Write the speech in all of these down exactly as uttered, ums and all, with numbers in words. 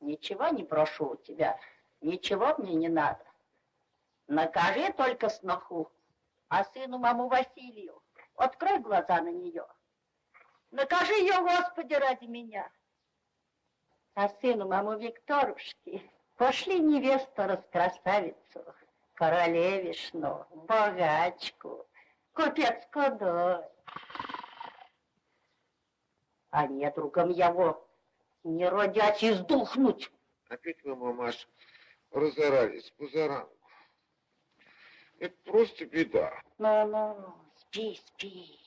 Ничего не прошу у тебя, ничего мне не надо. Накажи только сноху, а сыну маму Василию открой глаза на нее. Накажи ее, Господи, ради меня. А сыну маму Викторушки пошли невесту раскрасавицу, королевишну, богачку, купецкую дочь. А недругом его не родять и сдохнуть. Опять вы, мамаш, разорались позаранку. Это просто беда. Ну-ну, спи, спи.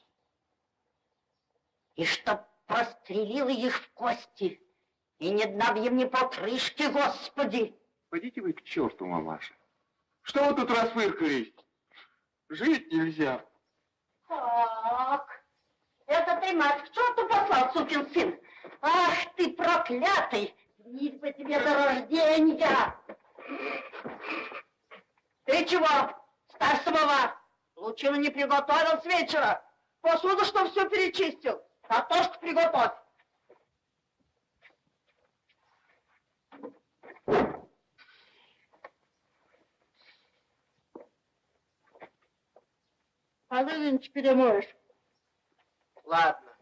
И чтоб прострелила их в кости, и не набьем ни покрышки, Господи. Пойдите вы к черту, мамаша. Что вы тут расфыркались? Жить нельзя. Так, это ты, мать, к черту послал, сукин сын? Ах ты проклятый! Вниз бы тебе до рождения! Ты чего? Ставь самовар! Лучину не приготовил с вечера. Посуду, что все перечистил. Картошку приготовь. Полы нынче перемоешь. Ладно.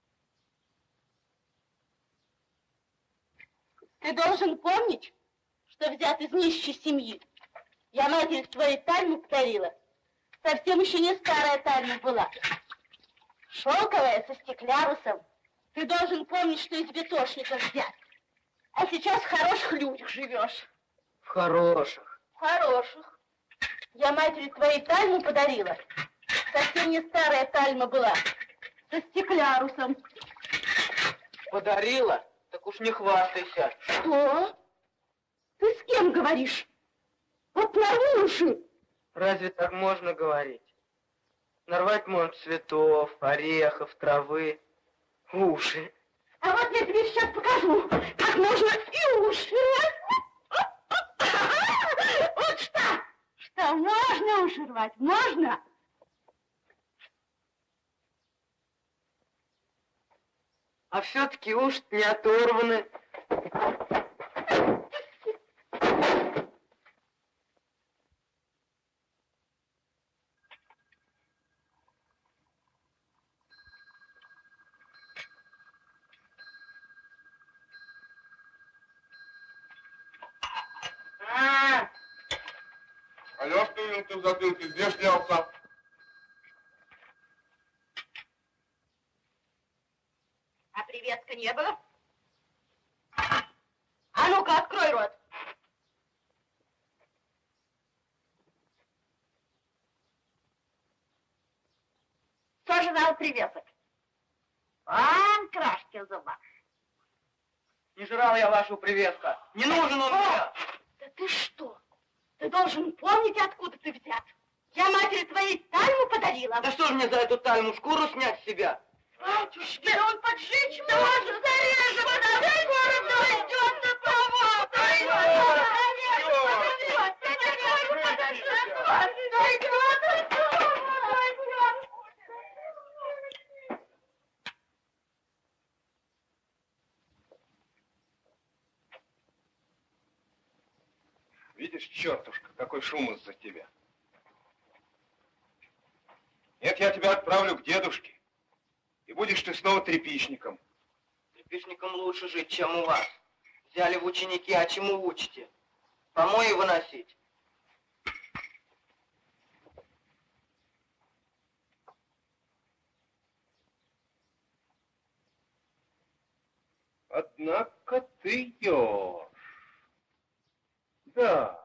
Ты должен помнить, что взят из нищей семьи. Я матери твоей тальму подарила. Совсем еще не старая тальма была. Шелковая, со стеклярусом. Ты должен помнить, что из бетошника взят. А сейчас в хороших людях живешь. В хороших. В хороших. Я матери твоей тальму подарила. Совсем не старая тальма была. Со стеклярусом. Подарила? Так уж не хвастайся. Что? Ты с кем говоришь? Вот нарви уши. Разве так можно говорить? Нарвать можно цветов, орехов, травы, уши. А вот я тебе сейчас покажу, как можно и уши. Вот что? Что, можно уши рвать? Можно? А все-таки уши не оторваны. Алло, что ты в затылке? Где шлялся? А приветка не было? А ну-ка, открой рот. Кто же дал привесок? Вон крашки в зубах. Не жрал я вашу привеска. Не нужен он мне. Да ты что? Ты должен помнить, откуда ты взят. Я матери твоей тальму подарила. Да что же мне за эту тальму шкуру снять с себя? Батюшки, он поджечь может. Зарежем, подавай городу, идет на повод. Видишь, чертушка, какой шум из-за тебя. Нет, я тебя отправлю к дедушке. И будешь ты снова тряпичником. Тряпичникам лучше жить, чем у вас. Взяли в ученики, а чему учите? Помои выносить. Однако ты еж. Да.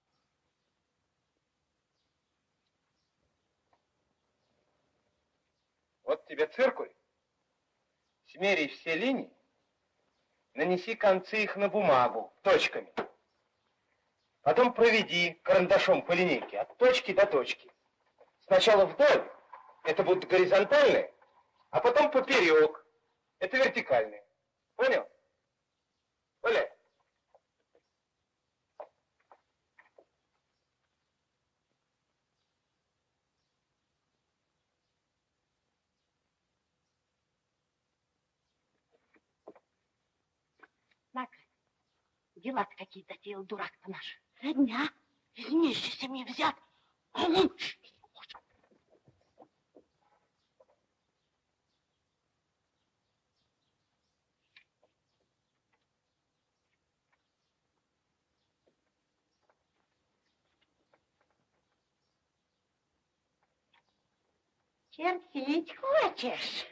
Вот тебе циркуль. Смеряй все линии, нанеси концы их на бумагу точками. Потом проведи карандашом по линейке от точки до точки. Сначала вдоль, это будут горизонтальные, а потом поперек, это вертикальные. Понял? Оля? На-ка, Дела-то какие затеял дурак-то наш. Родня, из нищей семьи взят. А он... Чертить хочешь?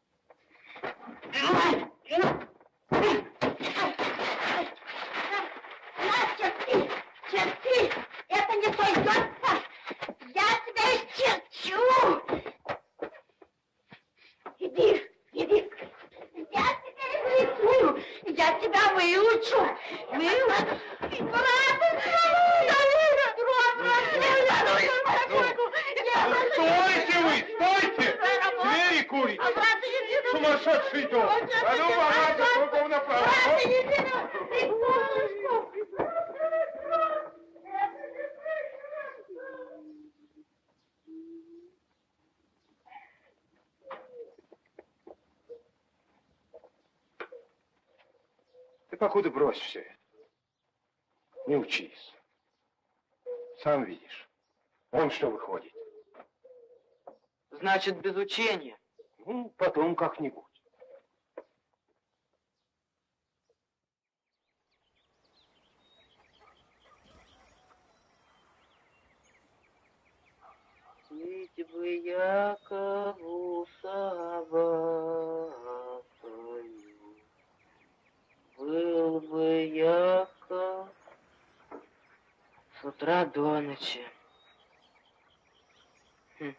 На, черти, черти, это не пойдется. Я тебя исчерчу. Иди, иди. Я тебя рисую, я тебя выучу. Выучу. Брат, Стойте вы, стойте! Двери курить! Сумасшедший дом! А ну, ага, кругом направо! Ты покуда брось все это. Не учись. Сам видишь. Он что выходит. Значит, без учения. Ну, потом как-нибудь. Ведь бы я кого собакою, был бы я ко- с утра до ночи. Хм.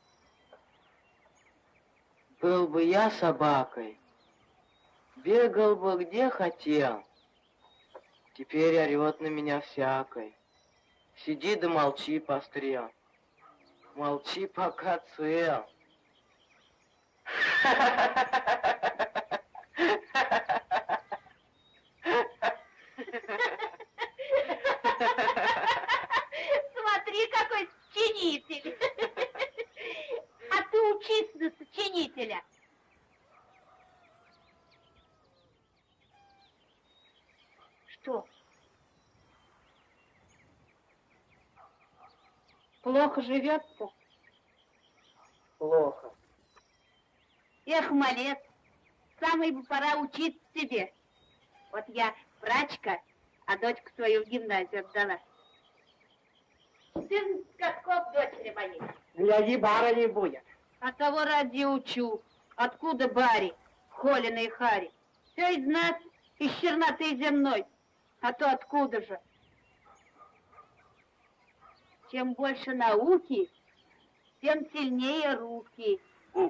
Был бы я собакой, бегал бы где хотел. Теперь орет на меня всякой. Сиди да молчи, пострел. Молчи, пока цел. Смотри, какой сочинитель. А ты учись на сочинителя. Что? Плохо живет-то? Плохо. Эх, малец, самой бы пора учиться тебе. Вот я врачка, а дочку свою в гимназию отдала. Четырнадцать годков дочери моей. Гляди, барыни будет. А кого ради учу? Откуда бари, Холина и Хари? Все из нас, из черноты земной. А то откуда же? Чем больше науки, тем сильнее руки.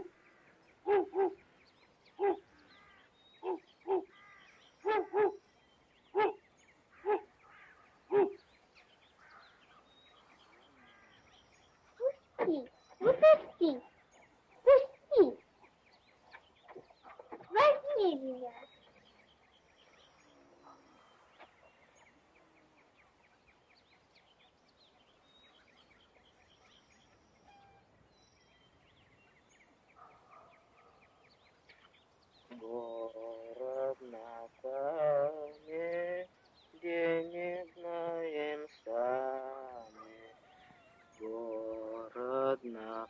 Пусти, выпусти, пусти. Возьми меня. Город на камне, где не знаем сами. Город на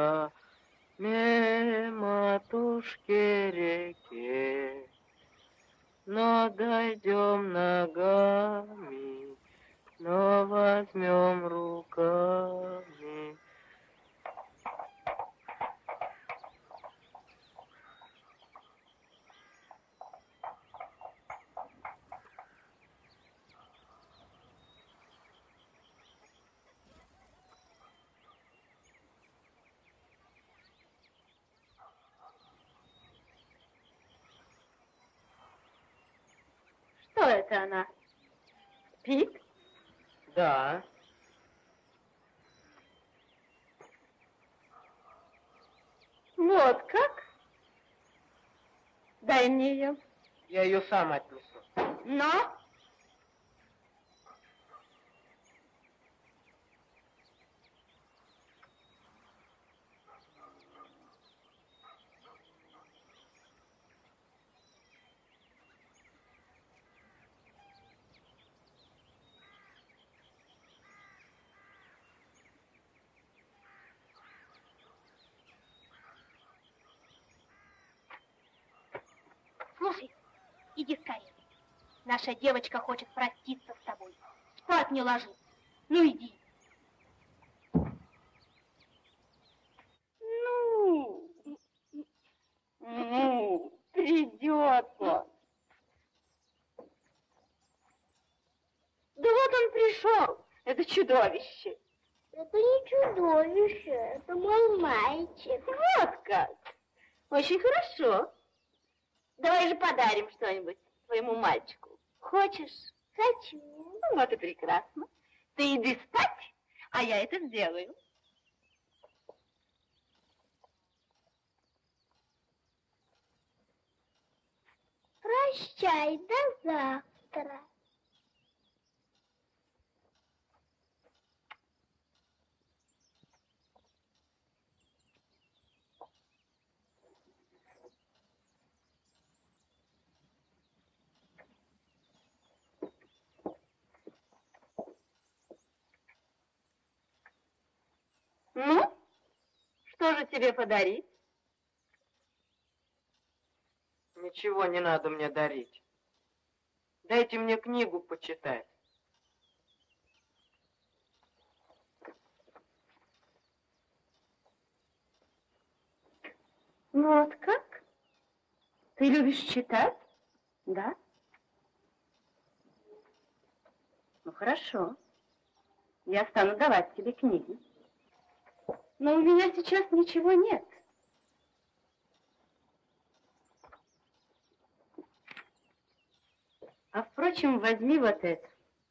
камне, матушки реке. Но дойдем ногами, но возьмем руками. Что это она? Спит? Да. Вот как? Дай мне ее. Я ее сам отнесу. Но? Иди скорее. Наша девочка хочет проститься с тобой. Спать не ложится. Ну, иди. Ну, ну, придет он. Да вот он пришел, это чудовище. Это не чудовище, это мой мальчик. Вот как. Очень хорошо. Давай же подарим что-нибудь твоему мальчику. Хочешь? Хочу. Ну, вот и прекрасно. Ты иди спать, а я это сделаю. Прощай, до завтра. Ну, что же тебе подарить? Ничего не надо мне дарить. Дайте мне книгу почитать. Вот как? Ты любишь читать? Да? Ну, хорошо. Я стану давать тебе книги. Но у меня сейчас ничего нет. А, впрочем, возьми вот это.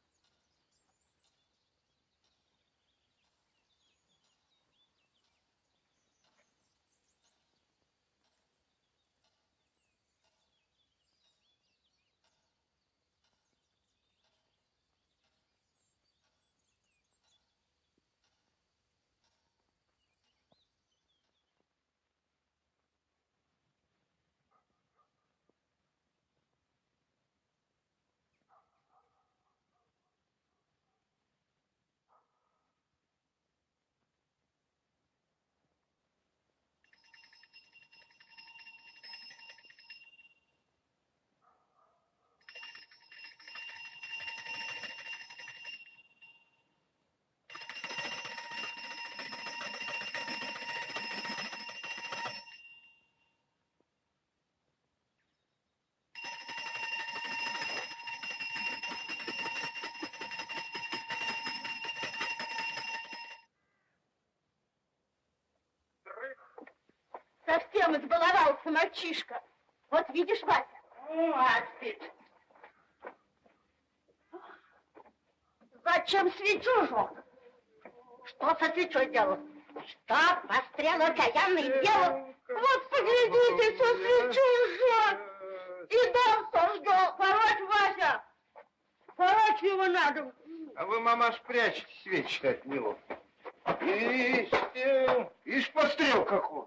Совсем избаловался мальчишка. Вот видишь, Вася? Ну, Аспид. Зачем свечу жег? Что со свечой делал? Что пострел окаянный делал? Вот поглядите, со свечой жег. И дом сожгал. Пороть, Вася. Пороть его надо. А вы, мамаш, прячете свечи от него. Ишь, ты, ишь, пострел какой.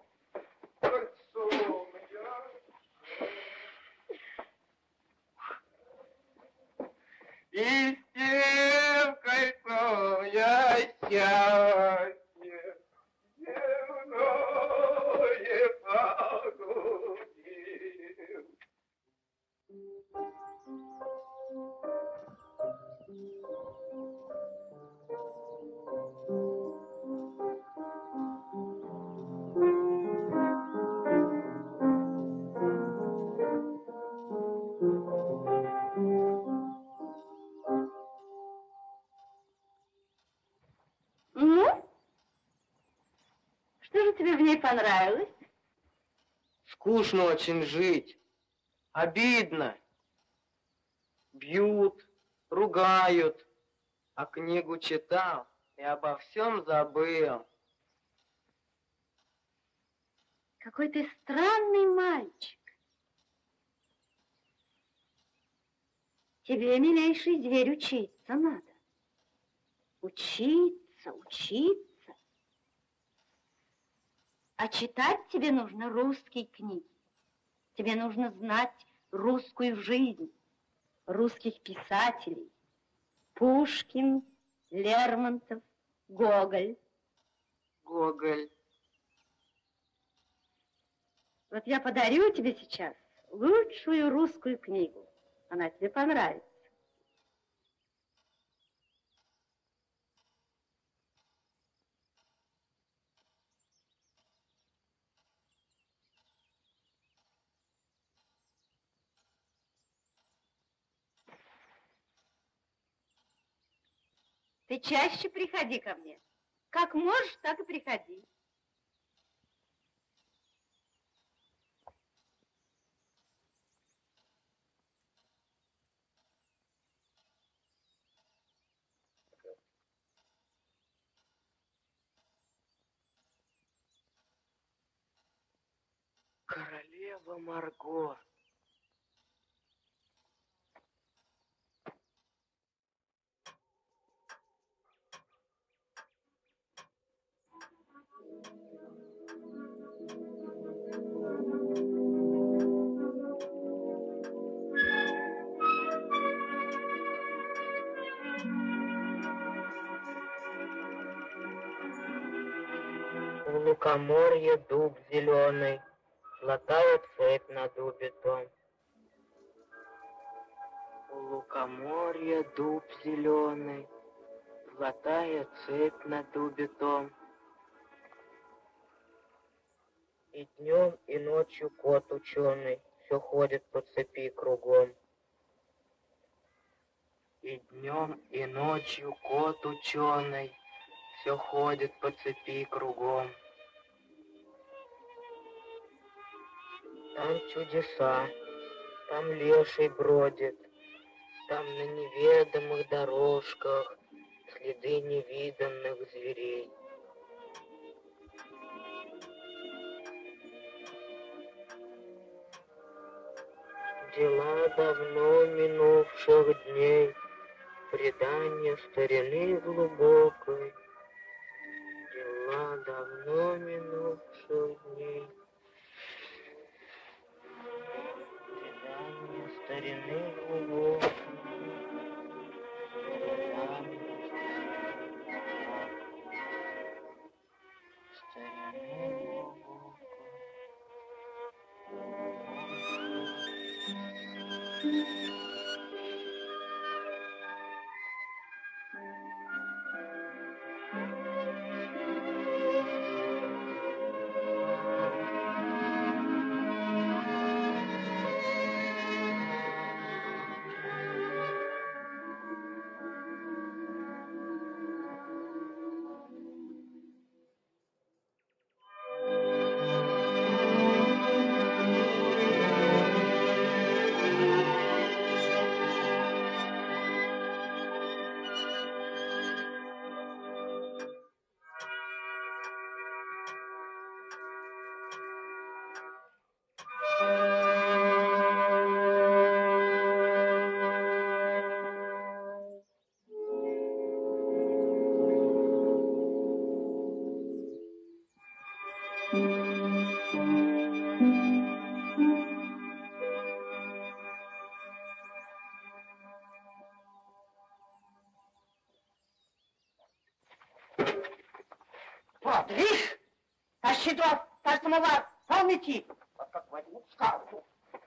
И с тем кольцо я счастье земное погубил. Ну? Что же тебе в ней понравилось? Скучно очень жить. Обидно. Бьют, ругают. А книгу читал и обо всем забыл. Какой ты странный мальчик. Тебе, милейший зверь, учиться надо. Учиться, учиться. А читать тебе нужно русские книги. Тебе нужно знать русскую жизнь, русских писателей. Пушкин, Лермонтов, Гоголь. Гоголь. Вот я подарю тебе сейчас лучшую русскую книгу. Она тебе понравится. Ты чаще приходи ко мне. Как можешь, так и приходи. Королева Марго. У лукоморья дуб зеленый, золотая цепь на дубе том. У лукоморья дуб зеленый, золотая цепь на дубе том. И днем, и ночью кот ученый все ходит по цепи кругом. И днем, и ночью кот ученый все ходит по цепи кругом. Там чудеса, там леший бродит, там на неведомых дорожках следы невиданных зверей. Дела давно минувших дней, предание старины глубокой. Дела давно минувших дней, предание старины глубокой. Старины глубокой. Вот, видишь, а щитов, как самовар, полный тип. Вот как возьму скалку.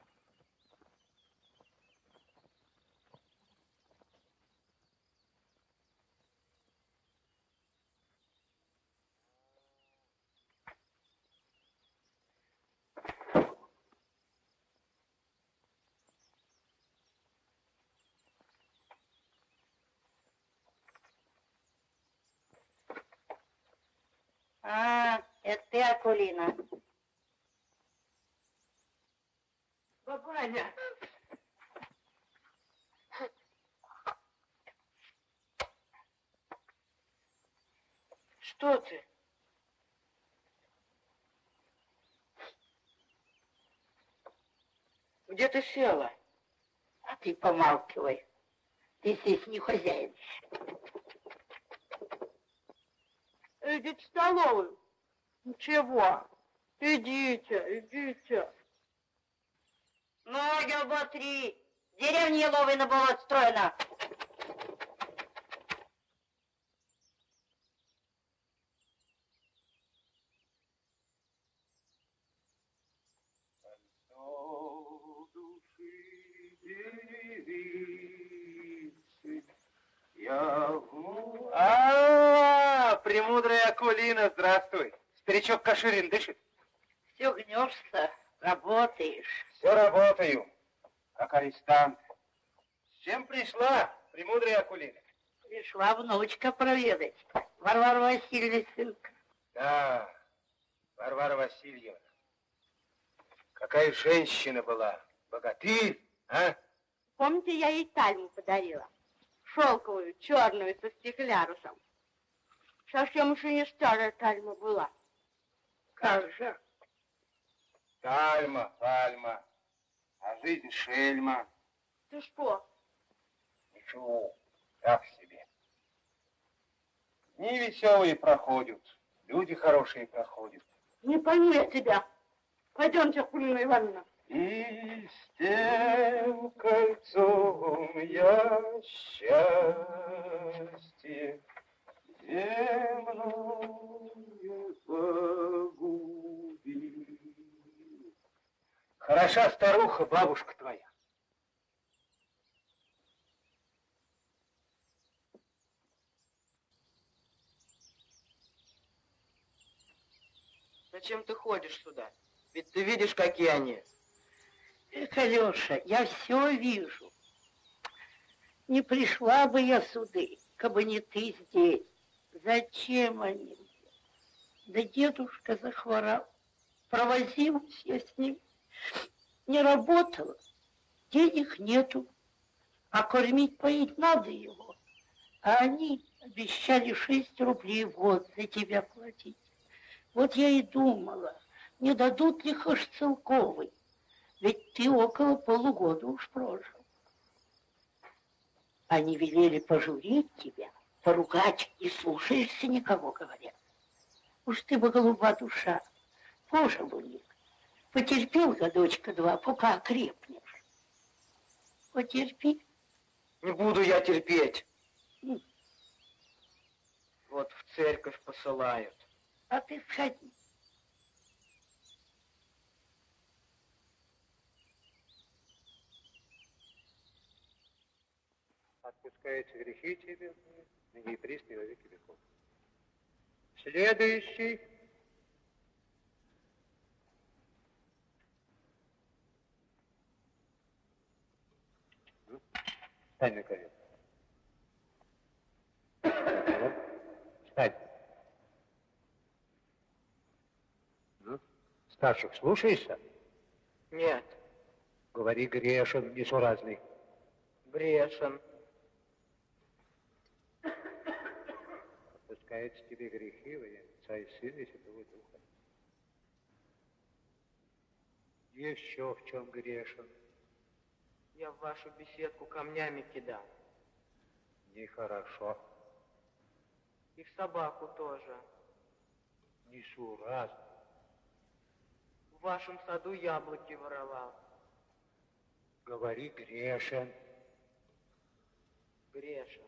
А, это ты, Акулина. Бабаня! Что ты? Где ты села? А ты помалкивай. Ты здесь не хозяин. Идите в столовую. Чего? Идите, идите. Ноги оботри. Деревня Еловой на болот строена. Премудрая Акулина, здравствуй. Старичок Каширин дышит? Все гнешься, работаешь. Все работаю, как арестант. С чем пришла, Премудрая Акулина? Пришла внучка проведать. Варвара Васильевна, сынка. Да, Варвара Васильевна. Какая женщина была, богатырь, а? Помните, я ей тальму подарила? Шелковую, черную, со стеклярусом. Совсем еще не старая тальма была. Как же? Тальма, пальма, а жизнь шельма. Ты что? Ничего, так себе. Дни веселые проходят, люди хорошие проходят. Не пойму я тебя. Пойдемте, Акулина Ивановна. И с тем кольцом я счастье земное погубил. Хороша старуха, бабушка твоя. Зачем ты ходишь сюда? Ведь ты видишь, какие они. Эх, Алеша, я все вижу. Не пришла бы я сюда, кабы не ты здесь. Зачем они мне? Да дедушка захворал. Провозилась я с ним. Не работала. Денег нету. А кормить, поить надо его. А они обещали шесть рублей в год за тебя платить. Вот я и думала, не дадут ли хоть целковый. Ведь ты около полугода уж прожил. Они велели пожурить тебя, поругать, и слушаешься никого, говорят. Уж ты бы, голуба душа, пожалуй, потерпел годочка два, пока окрепнешь. Потерпи. Не буду я терпеть. Mm. Вот в церковь посылают. А ты сходи. Отпускаются грехи тебе, ныне и присно и во веки веков. Следующий. Встань на колено. Встань. Ну, старших слушаешься? Нет, Говори, грешен, несуразный. грешен. Отпускаются тебе грехи во имя Отца и Сына и Святого Духа. Еще в чем грешен? Я в вашу беседку камнями кидал. Нехорошо. И в собаку тоже. Несуразно. В вашем саду яблоки воровал. Говори, грешен. Грешен.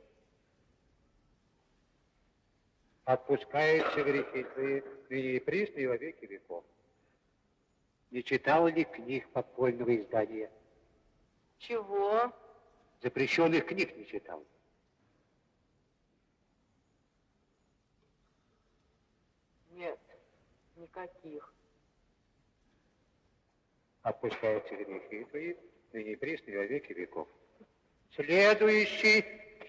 Отпускаются грехи твои, ныне и присно и во веки веков. Не читал ли книг подпольного издания? Чего? Запрещенных книг не читал. Нет, никаких. Отпускаются грехи твои, ныне и присно и во веки веков. Следующий.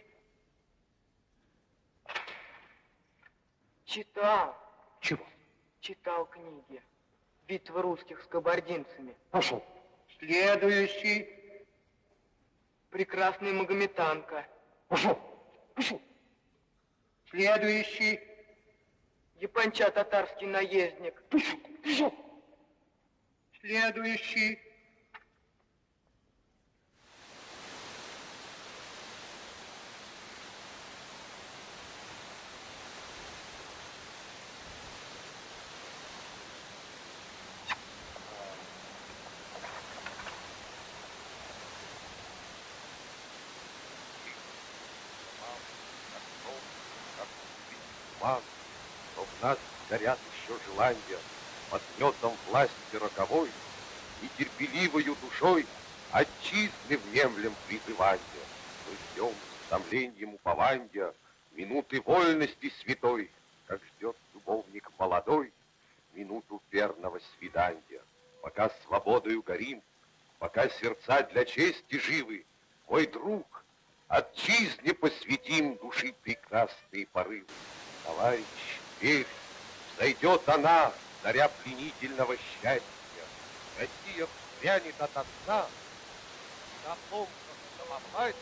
Читал. Чего? Читал книги. Битвы русских с кабардинцами. Пошел. Следующий. Прекрасная магометанка. Пошел. Пошел. Следующий. Японча татарский наездник. Пошел. Пошел. Следующий. Но в нас горят еще желания под гнетом власти роковой, и терпеливою душой отчизны внемлем призывания. Мы ждем с томлением упования минуты вольности святой, как ждет любовник молодой минуту верного свидания. Пока свободою горим, пока сердца для чести живы, мой друг, отчизне посвятим души прекрасные порывы. Товарищ, верь, взойдет она, заря пленительного счастья. Россия вспрянет ото сна, на помощь самопастия.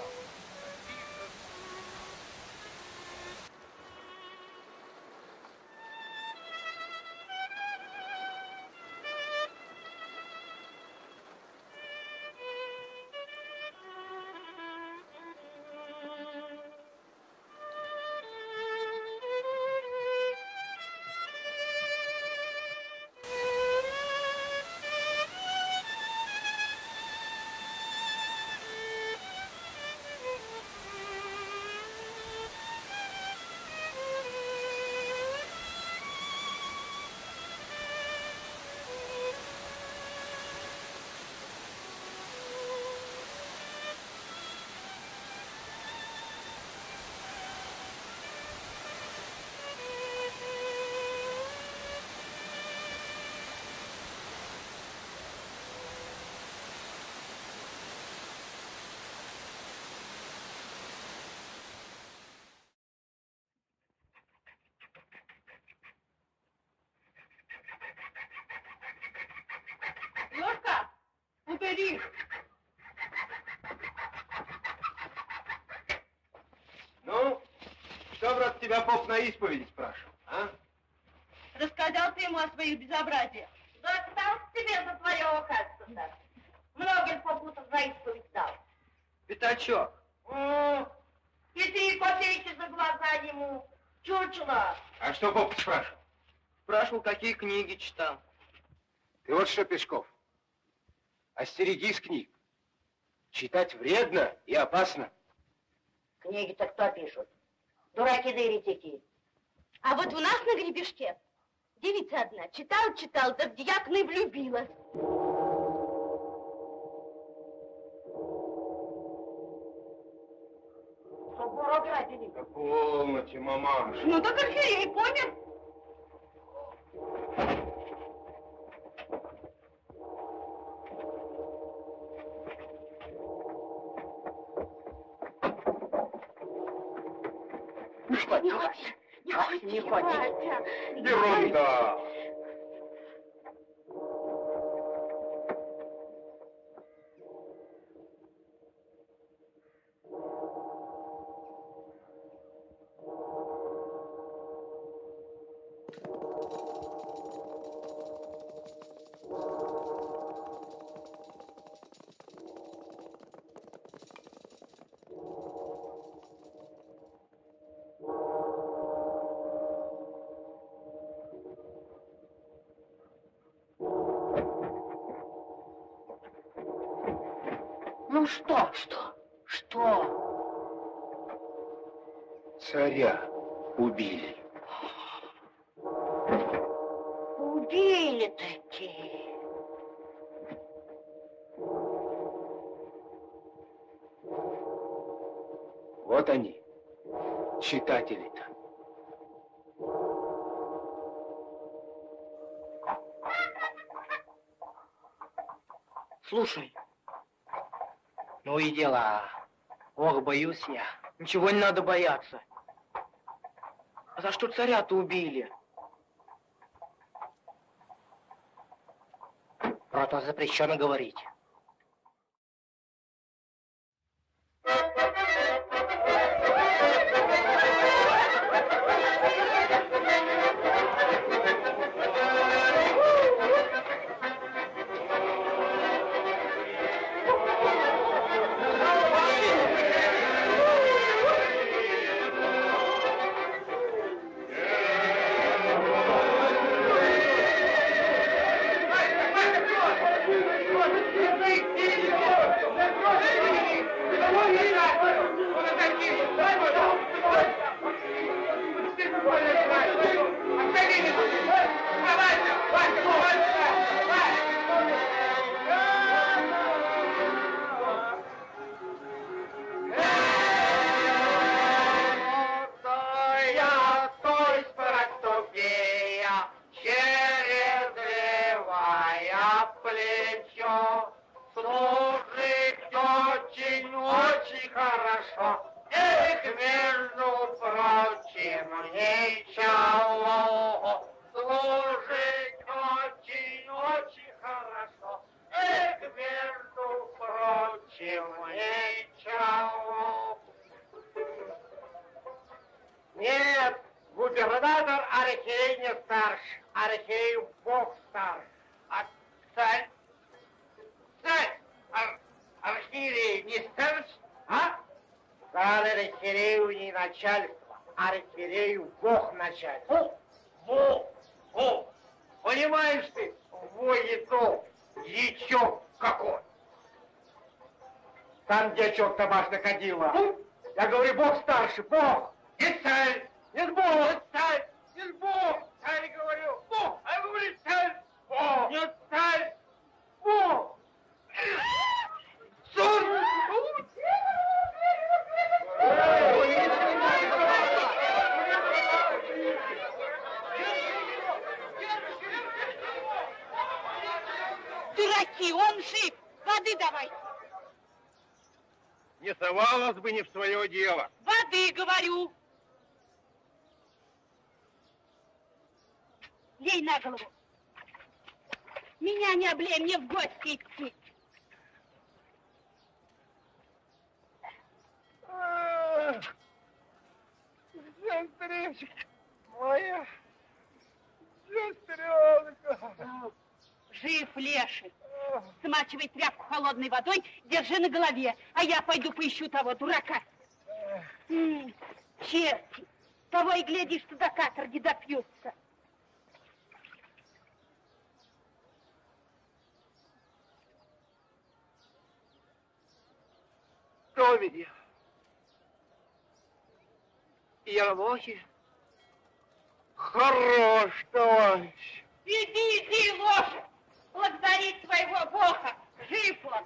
Лёшка, убери! Ну, что, брат, тебя поп на исповеди спрашивал, а? Рассказал ты ему о своих безобразиях. Да стал тебе за твое ухаживание. Многим попутно за исповедь дал. Пятачок. М, И ты копейки за глаза ему. Чучело. А что поп спрашивал? Спрашивал, какие книги читал. Ты вот что, Пешков, остерегись книг. Читать вредно и опасно. Книги-то кто пишут? Дураки да еретики. А вот у нас на гребешке девица одна читал-читал, да в дьякона и влюбилась. Собор ограбили. Да полноте, мамаша. Ну так архиерей помер. Не ходи, не ходи. Не ходи, не ходи. Ерунда. Ну что? Что? Что? Царя убили. Убили таки. Вот они, читатели-то. Слушай, ну и дела. Ох, боюсь я. Ничего не надо бояться. А за что царя-то убили? Про то запрещено говорить. Thank you. хорошо. Эх, между прочим, ничего, служить очень-очень хорошо. Эх, между прочим, ничего. Нет, губернатор Архей не старше, Архею Бог старше. А царь, царь, ар, архиерей не старше, а? Царь архиерею не начальство, архиерею Бог начальство. Во, во, понимаешь ты, воетов, дьячок какой. Там дьячок табашно ходила. Я говорю, Бог старше, Бог. Не царь, не Бог, не царь, не Бог. Царь, говорю, Бог, а я говорю, царь, Бог. Не царь, Бог. Сон. Дураки, он жив. Воды давай. Не совалась бы не в свое дело. Воды, говорю. Лей на голову. Меня не облей, мне в гости идти. Сестричка моя, сестренка. Жив, леший. Смачивай тряпку холодной водой, держи на голове, а я пойду поищу того дурака. М-м, черти, того и глядишь, что до каторги допьются. Кто меня? Ермохи? Хорош, товарищ. Иди, иди, лошадь, благодари своего бога, жив он.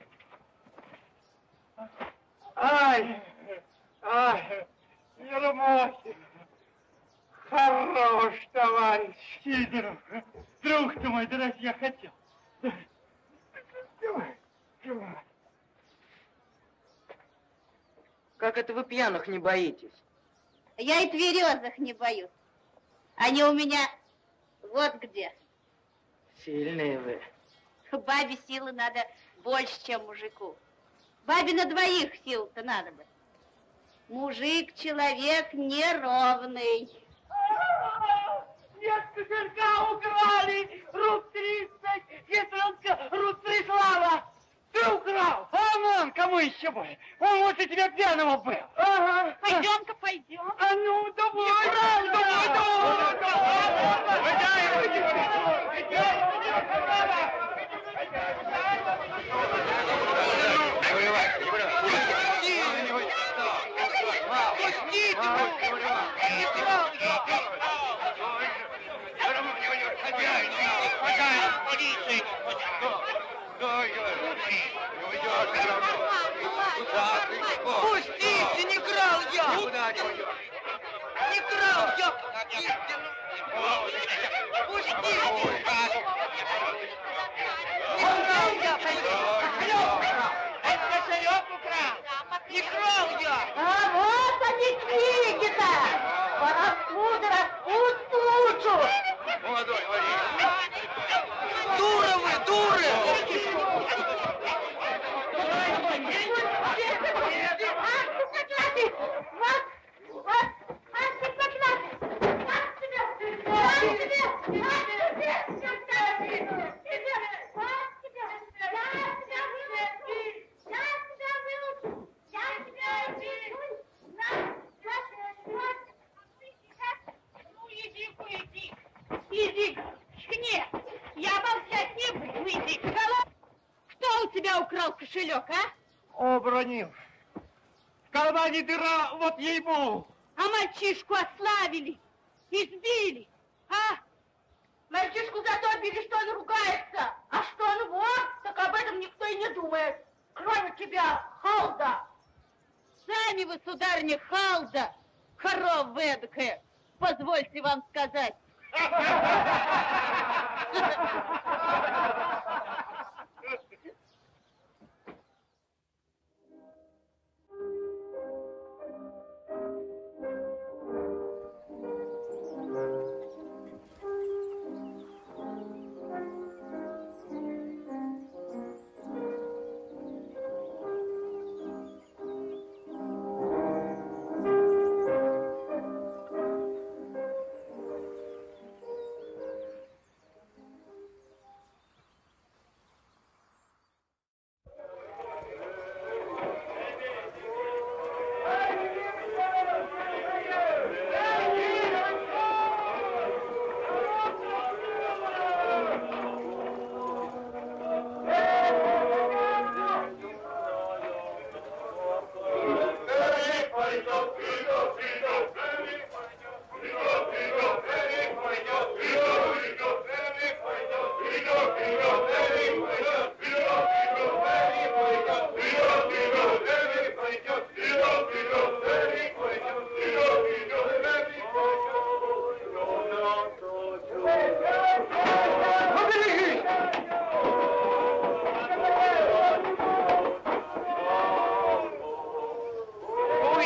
Ай, ай, Ермохи. Хорош, товарищ. Сидоров, друг ты мой, да я хотел. Давай, давай. Как это вы пьяных не боитесь? Я и тверезых не боюсь. Они у меня вот где. Сильные вы. Бабе силы надо больше, чем мужику. Бабе на двоих сил-то надо бы. Мужик человек неровный. Нет, кошелька украли, руб тридцать, сестренка, руб три слава. Ты украл, а он кому еще будет? Он вот и тебя пьяного был. Ага. Пойдем-ка, пойдем. А ну, давай, давай, давай, давай, Пустите, не крал я! Не крал я! Пустите! Не крал я! Это кошелек украл! Не крал я! А вот они книги-то! Паскуда, распутствуют! Молодой, Дура вы, дуры! Иди, шкне, я молчать не буду, иди. Кто у тебя украл кошелек, а? Обронил. В кармане дыра, вот ей-богу. А мальчишку ославили, избили, а? Мальчишку зато били, что он ругается. А что он вор, так об этом никто и не думает. Кроме тебя, халда. Сами вы, сударыня, халда. Коров вы эдакая, позвольте вам сказать.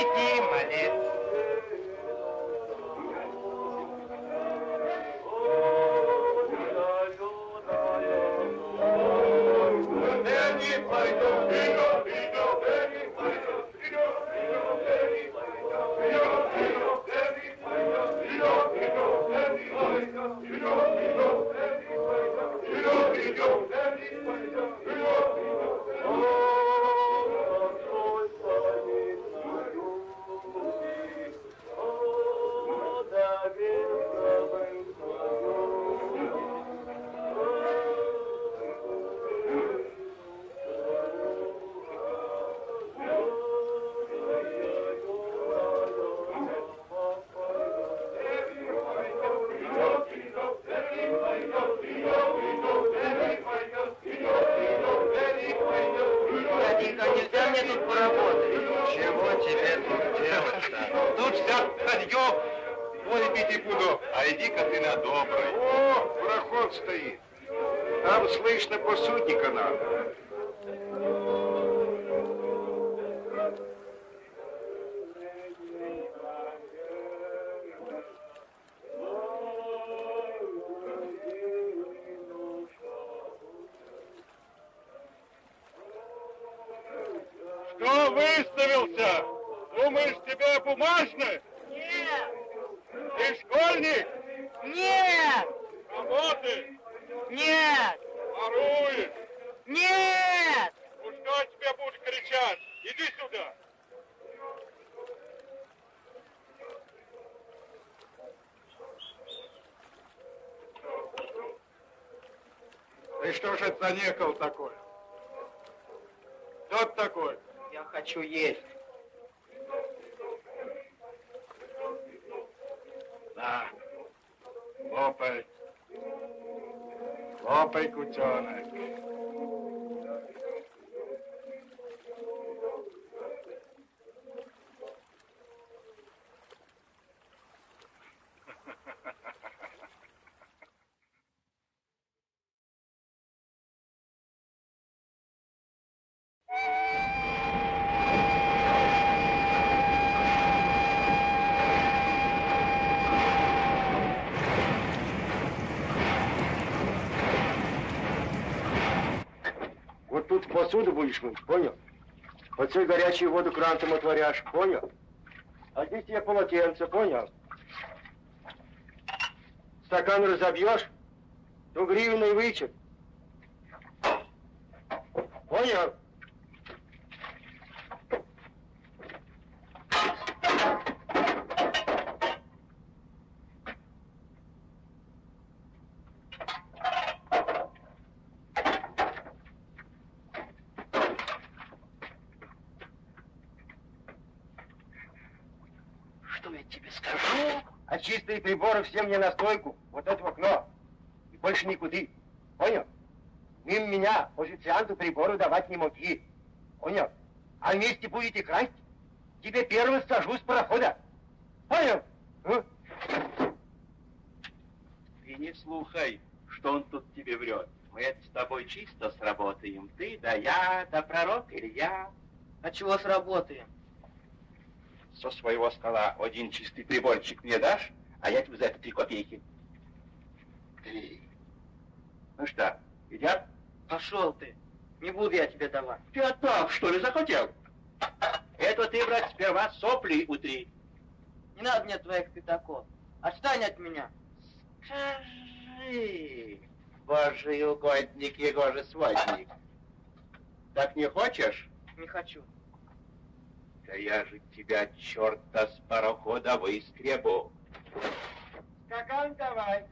Уйди, малец. Что выставился? Думаешь, тебя бумажный? Нет! Ты школьник? Нет! Работаешь? Нет! Воруешь? Нет! Ну что тебе будут кричать? Иди сюда. Ты что ж это за некол такой? Кто ты такой? Я хочу есть. На, лопай. Лопай, кутенок. Вот тут посуду будешь мыть, понял? Вот всю горячую воду крантом отворяешь, понял? А здесь тебе полотенце, понял? Стакан разобьешь, то гривенный вычет. Понял? Что я тебе скажу? А чистые приборы все мне на стойку, вот это в окно. И больше никуда. Понял? Мимо меня официанту приборы давать не моги. Понял? А вместе будете красть, тебе первым сажу с парохода. Понял? А? Ты не слухай, что он тут тебе врет. Мы это с тобой чисто сработаем. Ты да я, да пророк Илья. А чего сработаем? Со своего стола один чистый приборчик мне дашь, а я тебе за это три копейки. Три. Ну что, идет? Пошел ты. Не буду я тебе давать. Ты так, что ли, захотел? Это ты, брат, сперва сопли утри. Не надо мне твоих пятаков. Отстань от меня. Скажи, божий угодник, его же сводник. Так не хочешь? Не хочу. Да я же тебя, черта, с парохода выскребу. Стакан давай.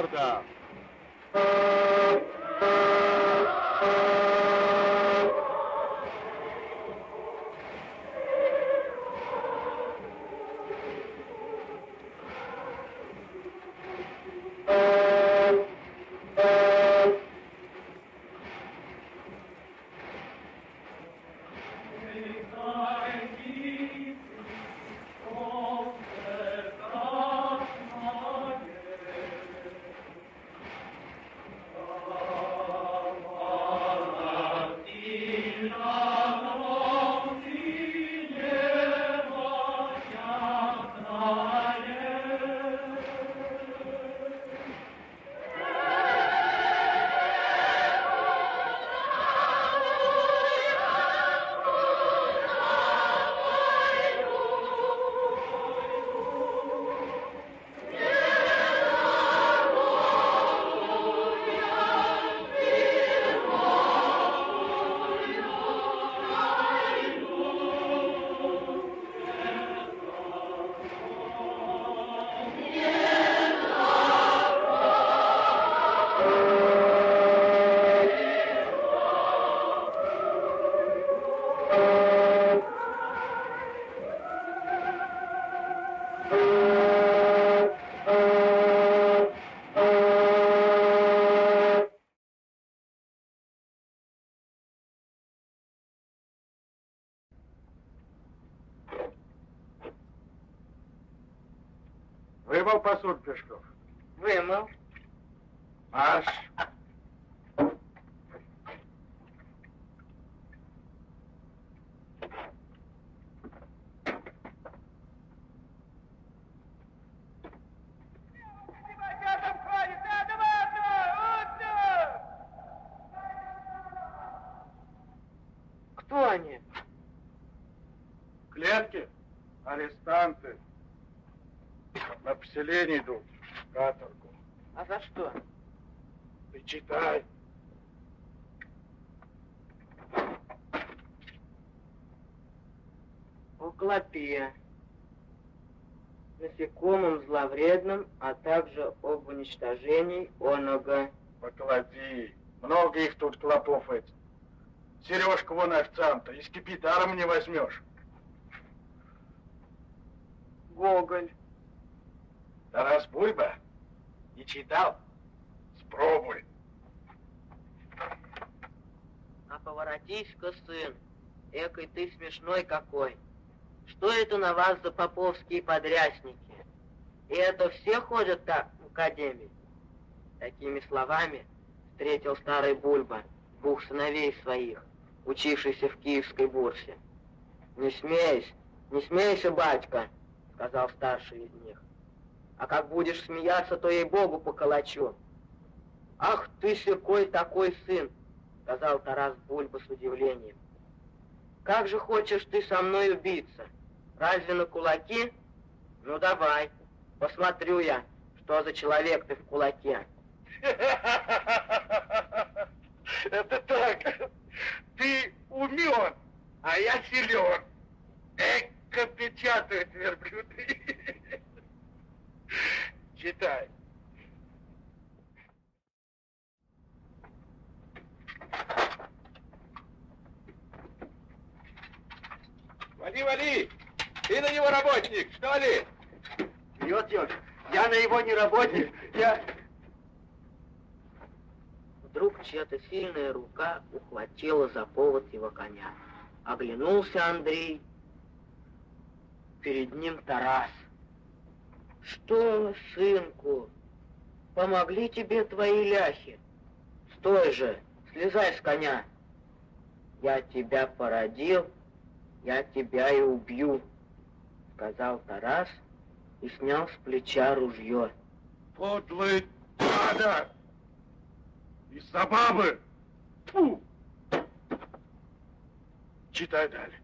морда. Вымыл посуду, Пешков? Вымыл. Маш. Кто они? Клетки, арестанты. На поселение идут, в каторгу. А за что? Ты читай. Уклопия. Насекомым зловредным, а также об уничтожении оного. Поклади. Много их тут клопов этих. Сережка вон официанта, из скипидаром не возьмешь. Гоголь. Тарас Бульба? Не читал? Спробуй. А поворотись-ка, сын, экой ты смешной какой. Что это на вас за поповские подрясники? И это все ходят так в академии? Такими словами встретил старый Бульба двух сыновей своих, учившихся в Киевской бурсе. «Не смейся, не смейся, батька», — сказал старший из них. «А как будешь смеяться, то ей-богу поколочу». «Ах ты секой такой сын», — сказал Тарас Бульба с удивлением. «Как же хочешь ты со мной убиться? Разве на кулаки? Ну давай, посмотрю я, что за человек ты в кулаке». Это так. Ты умен, а я силен. Эка печатают верблюды. Читай. Вали, вали! Ты на него работник, что ли? Нет, Ёж, я на его не работник, я... Вдруг чья-то сильная рука ухватила за повод его коня. Оглянулся Андрей. Перед ним Тарас. «Что, сынку, помогли тебе твои ляхи? Стой же, слезай с коня. Я тебя породил, я тебя и убью», — сказал Тарас и снял с плеча ружье. Подлый гада! Из-за бабы! Фу! Читай далее.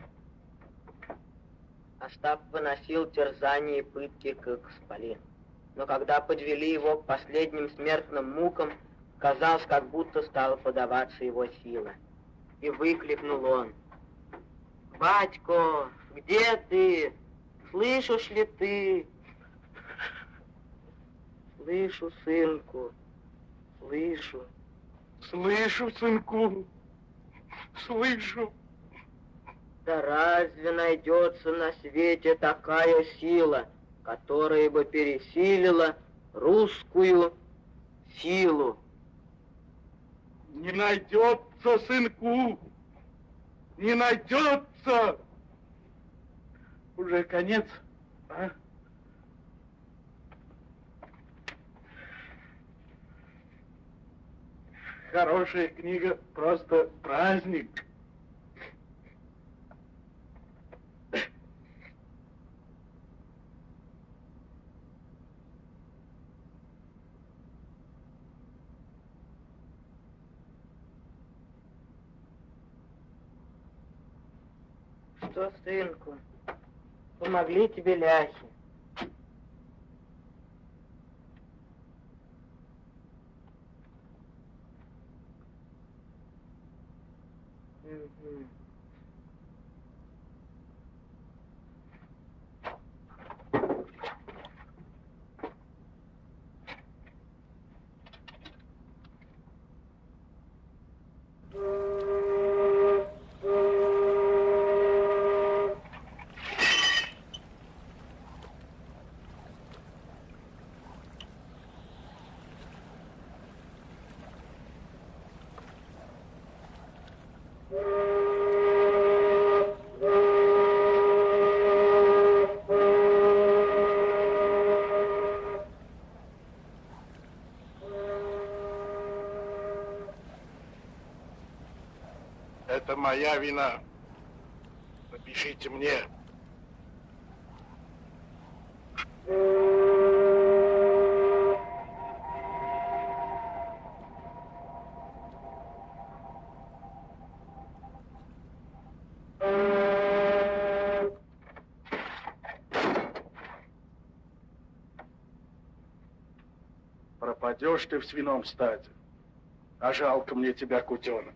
Остап выносил терзания и пытки, как исполин. но когда подвели его к последним смертным мукам, казалось, как будто стала подаваться его сила. И выкликнул он: «Батько, где ты? Слышишь ли ты?» «Слышу, сынку, слышу». Слышу, сынку, слышу. Да разве найдется на свете такая сила, которая бы пересилила русскую силу? Не найдется, сынку, не найдется. Уже конец, а? Хорошая книга, просто праздник. Что, сынку, помогли тебе ляхи? Угу. Это моя вина. Напишите мне. Пропадешь ты в свином стаде, а жалко мне тебя, кутенок.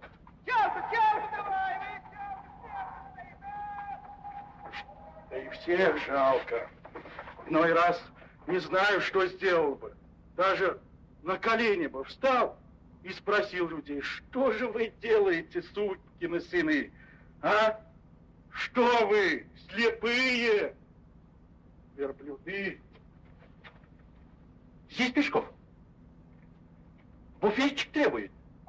Да и всех жалко. Иной раз не знаю, что сделал бы. Даже на колени бы встал и спросил людей: что же вы делаете, сукины сыны, а? Что вы, слепые верблюды? Здесь Пешков. Буфетчик требует.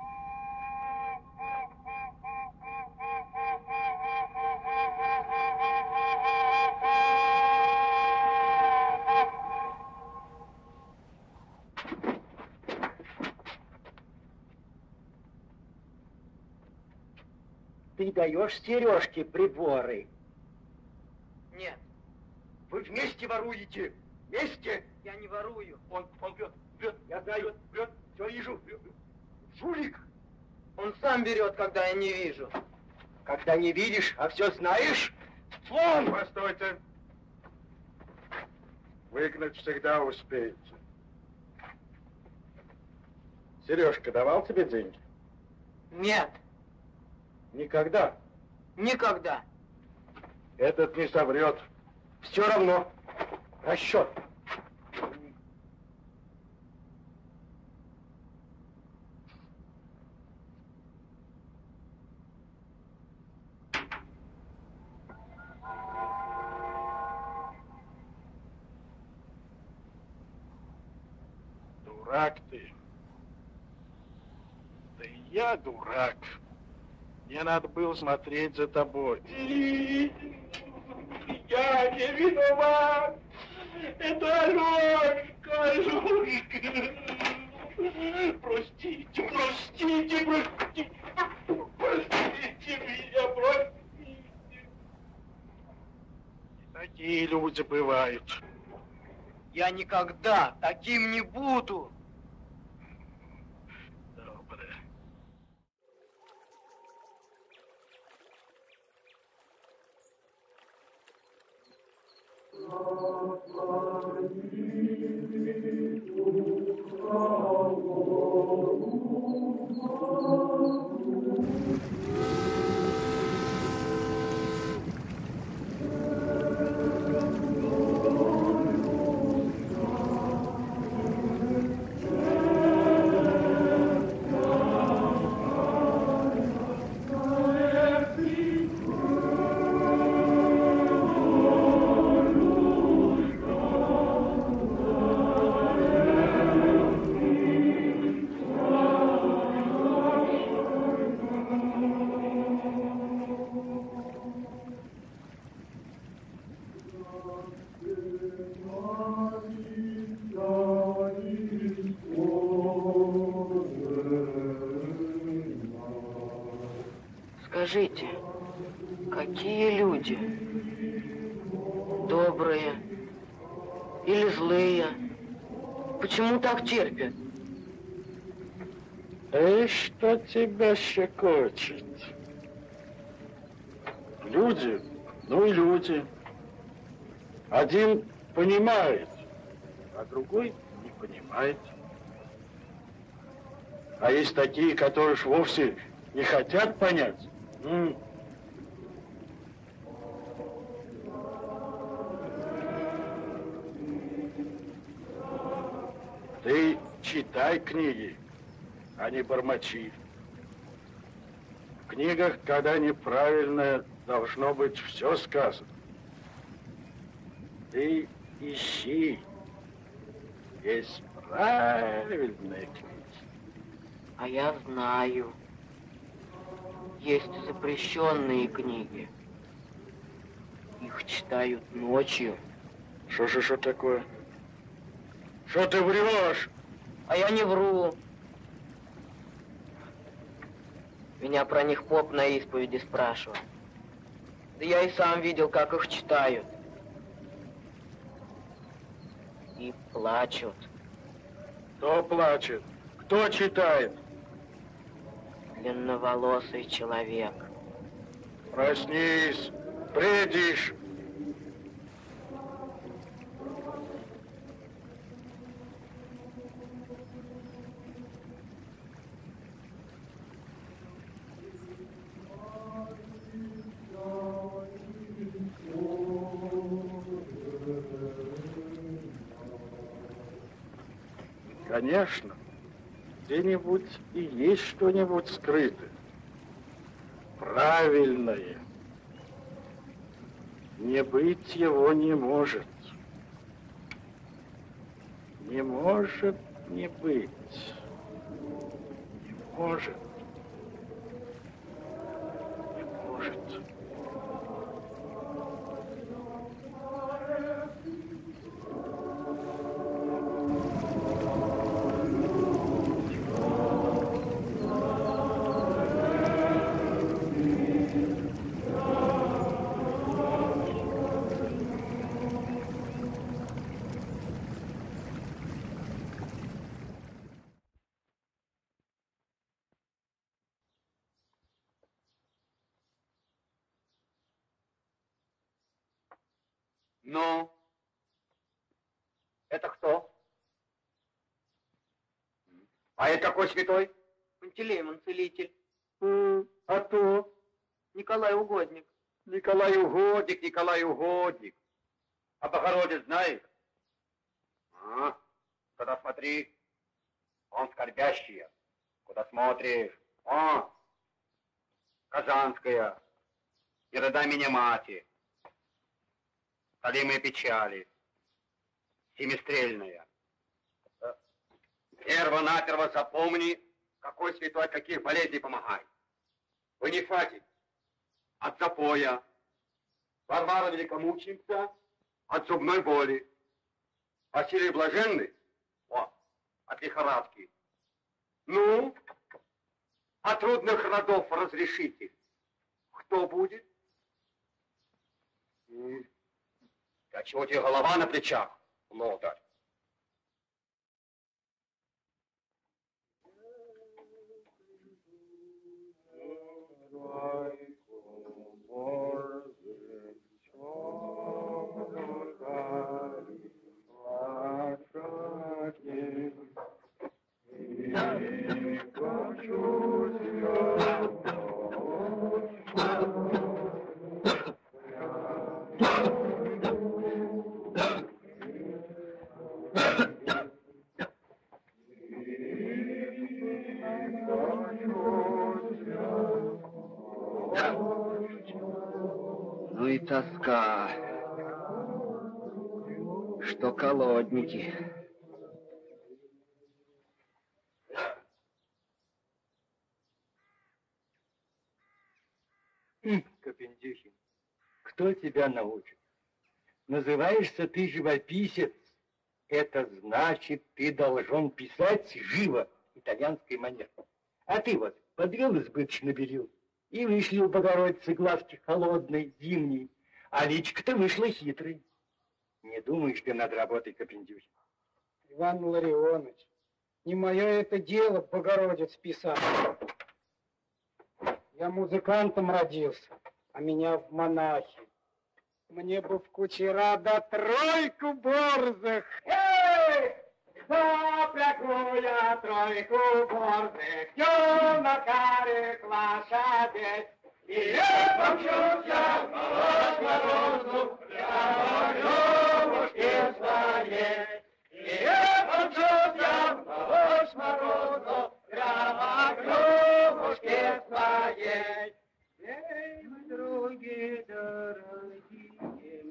Ты даешь Сережке приборы? Нет. Вы вместе воруете? Вместе? Я не ворую. Он, он врет, врет, я знаю, врет, все вижу. Жулик. Он сам берет, когда я не вижу. Когда не видишь, а все знаешь? Вон! Постойте. Выгнать всегда успеете. Сережка давал тебе деньги? Нет. Никогда? Никогда. Этот не соврет. Все равно. Расчет. Дурак ты. Да и я дурак. Мне надо было смотреть за тобой. Я не виноват. Это Алешка, Алешка. Простите, простите, простите. Простите меня, простите. И такие люди бывают. Я никогда таким не буду. Добре. Скажите, какие люди? Добрые или злые? Почему так терпят? Эй, что тебя щекочет? Люди, ну и люди. Один понимает, а другой не понимает. А есть такие, которые ж вовсе не хотят понять. М. Ты читай книги, а не бормочи. В книгах, когда неправильно, должно быть все сказано. Ты ищи. Есть правильные книги. А я знаю. Есть запрещенные книги. Их читают ночью. Что же, что такое? Что ты врешь? А я не вру. Меня про них поп на исповеди спрашивал. Да я и сам видел, как их читают. И плачут. Кто плачет? Кто читает? Длинноволосый человек. Проснись, бредишь. Конечно, где-нибудь и есть что-нибудь скрытое, правильное. Не быть его не может. Не может не быть. Не может. Не может. Ну, это кто? А это какой святой? Пантелеймон, целитель. М, А то? Николай Угодник. Николай Угодник, Николай Угодник. А Богородец знаешь? А, тогда смотри. Он скорбящий. Куда смотришь? О, Казанская. И рода меня мати. Колимые печали. Семистрельная. Перво-наперво запомни, какой святой от каких болезней помогает. Бонифатий от запоя. Варвара Великомученица от зубной боли. Василий Блаженный о, от лихорадки. Ну, от трудных родов разрешите. Кто будет? А чего тебе голова на плечах? Лодырь. Ну и тоска, что колодники. Копендюхин, кто тебя научит? Называешься ты живописец. Это значит, ты должен писать живо, итальянской манерой. А ты вот подвел избыточно белил и вышли у Богородицы глазки холодной, зимней, а личико-то вышло хитрой. Не думаешь ты над работой, Копендюхин? Иван Ларионович, не мое это дело Богородиц писать. Я музыкантом родился, а меня в монахи. Мне бы в кучера да тройку борзых. Эй! Запрягу я тройку борзых, днем на карих лошадей. И я помчусь я в морозу, прямо рёмушке своей. И я помчусь я в морозу, прямо рёмушке своей. Эй, вы, други дорогие,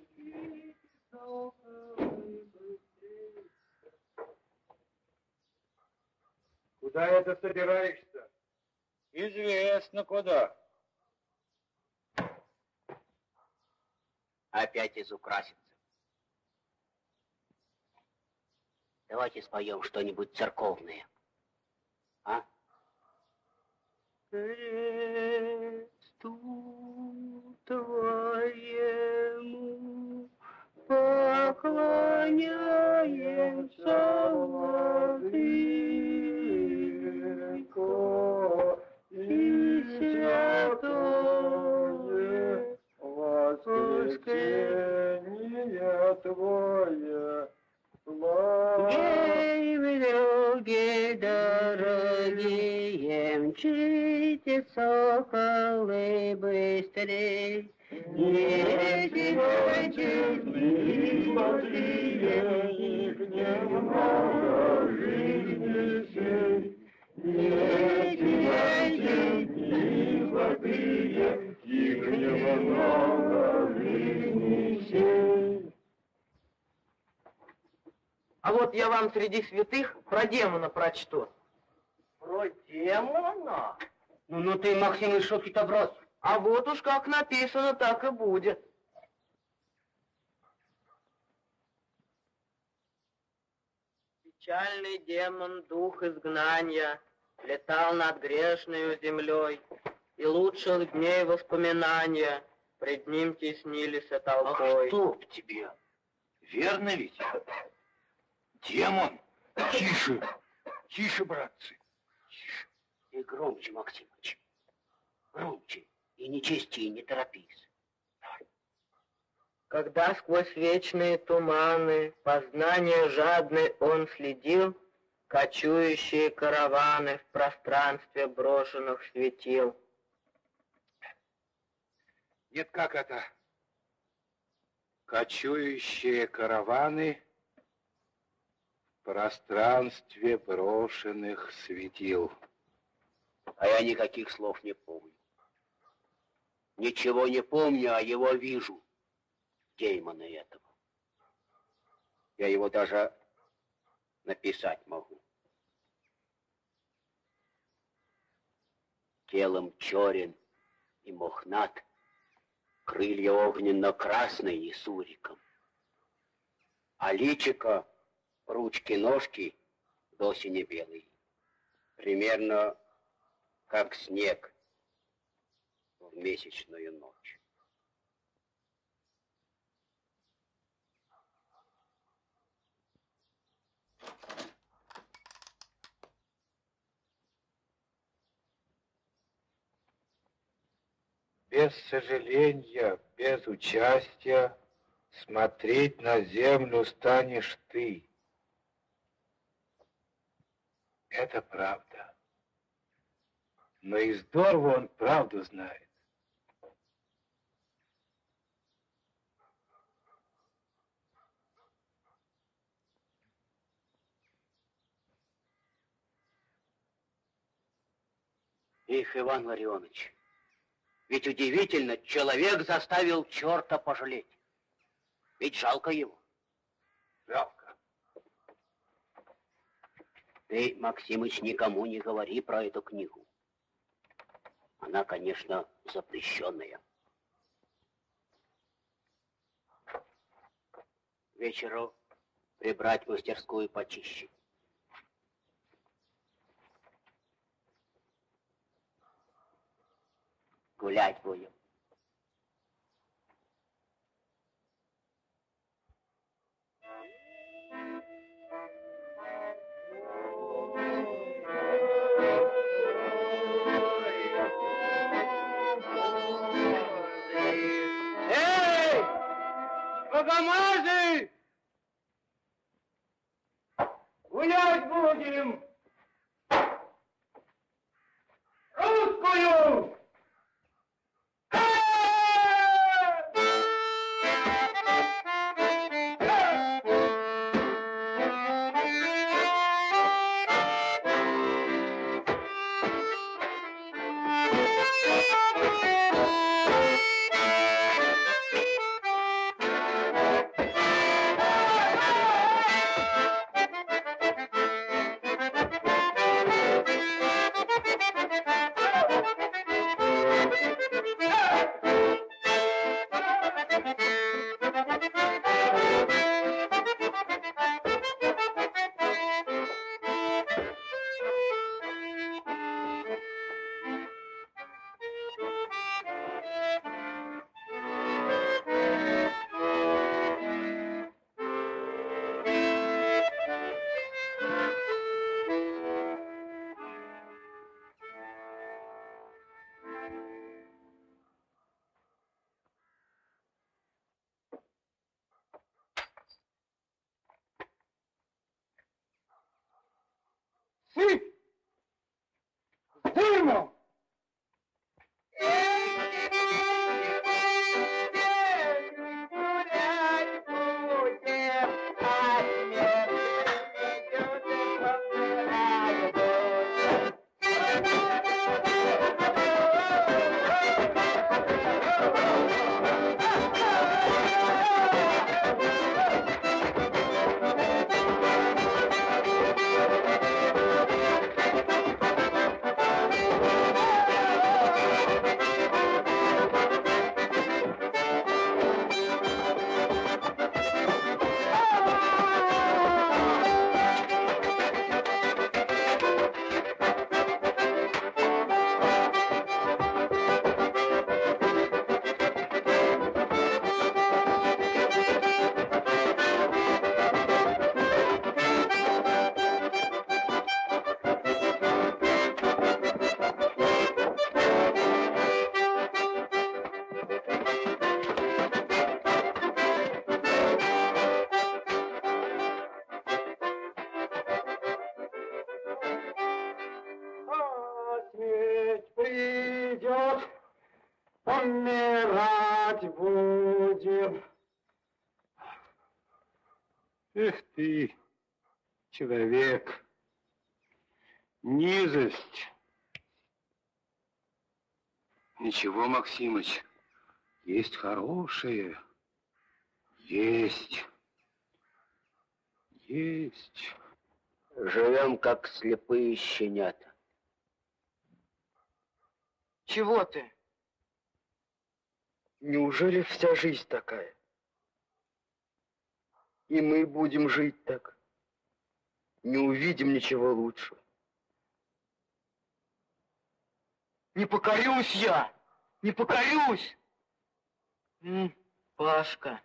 куда это собираешься? Известно куда. Опять изукраситься. Давайте споем что-нибудь церковное. А? Кресту твоему поклоняемся владыко, и святое воскресение твое. Эй, вы, други дорогие, мчите, соколы, быстрей. Не теряйте дни золотые, их немного жизни сей. Не теряйте дни золотые, их немного жизни сей. А вот я вам среди святых про демона прочту. Про демона? Ну, ну ты, Максим, из шоки-то брось. А вот уж как написано, так и будет. Печальный демон, дух изгнания, летал над грешною землей, и лучших дней воспоминания пред ним теснились толпой. А чтоб тебе? Верно ведь? Демон? Тише, тише, братцы. Тише. И громче, Максимыч. Громче. И не чисти, не торопись. Когда сквозь вечные туманы познания жадный он следил, кочующие караваны в пространстве брошенных светил. Нет, как это? Кочующие караваны в пространстве брошенных светил. А я никаких слов не помню. Ничего не помню, а его вижу. Демона этого. Я его даже написать могу. Телом черен и мохнат, крылья огненно-красные и суриком. А личико, ручки-ножки до сине-белые. Примерно как снег в месячную ночь. Без сожаления, без участия смотреть на землю станешь ты. Это правда. Но и здорово он правду знает. Их, Иван Ларионович, ведь удивительно, человек заставил черта пожалеть. Ведь жалко его. Жалко. Ты, Максимыч, никому не говори про эту книгу. Она, конечно, запрещенная. Вечеру прибрать мастерскую почище. Гулять будем. Эй! Богомазы! Гулять будем! Русскую! Сыпь! С дымом! Придет, помирать будем. Эх ты, человек, низость. Ничего, Максимыч, есть хорошее. Есть. Есть. Живем, как слепые щенята. Чего ты? Неужели вся жизнь такая? И мы будем жить так. Не увидим ничего лучшего. Не покорюсь я! Не покорюсь! М, Пашка.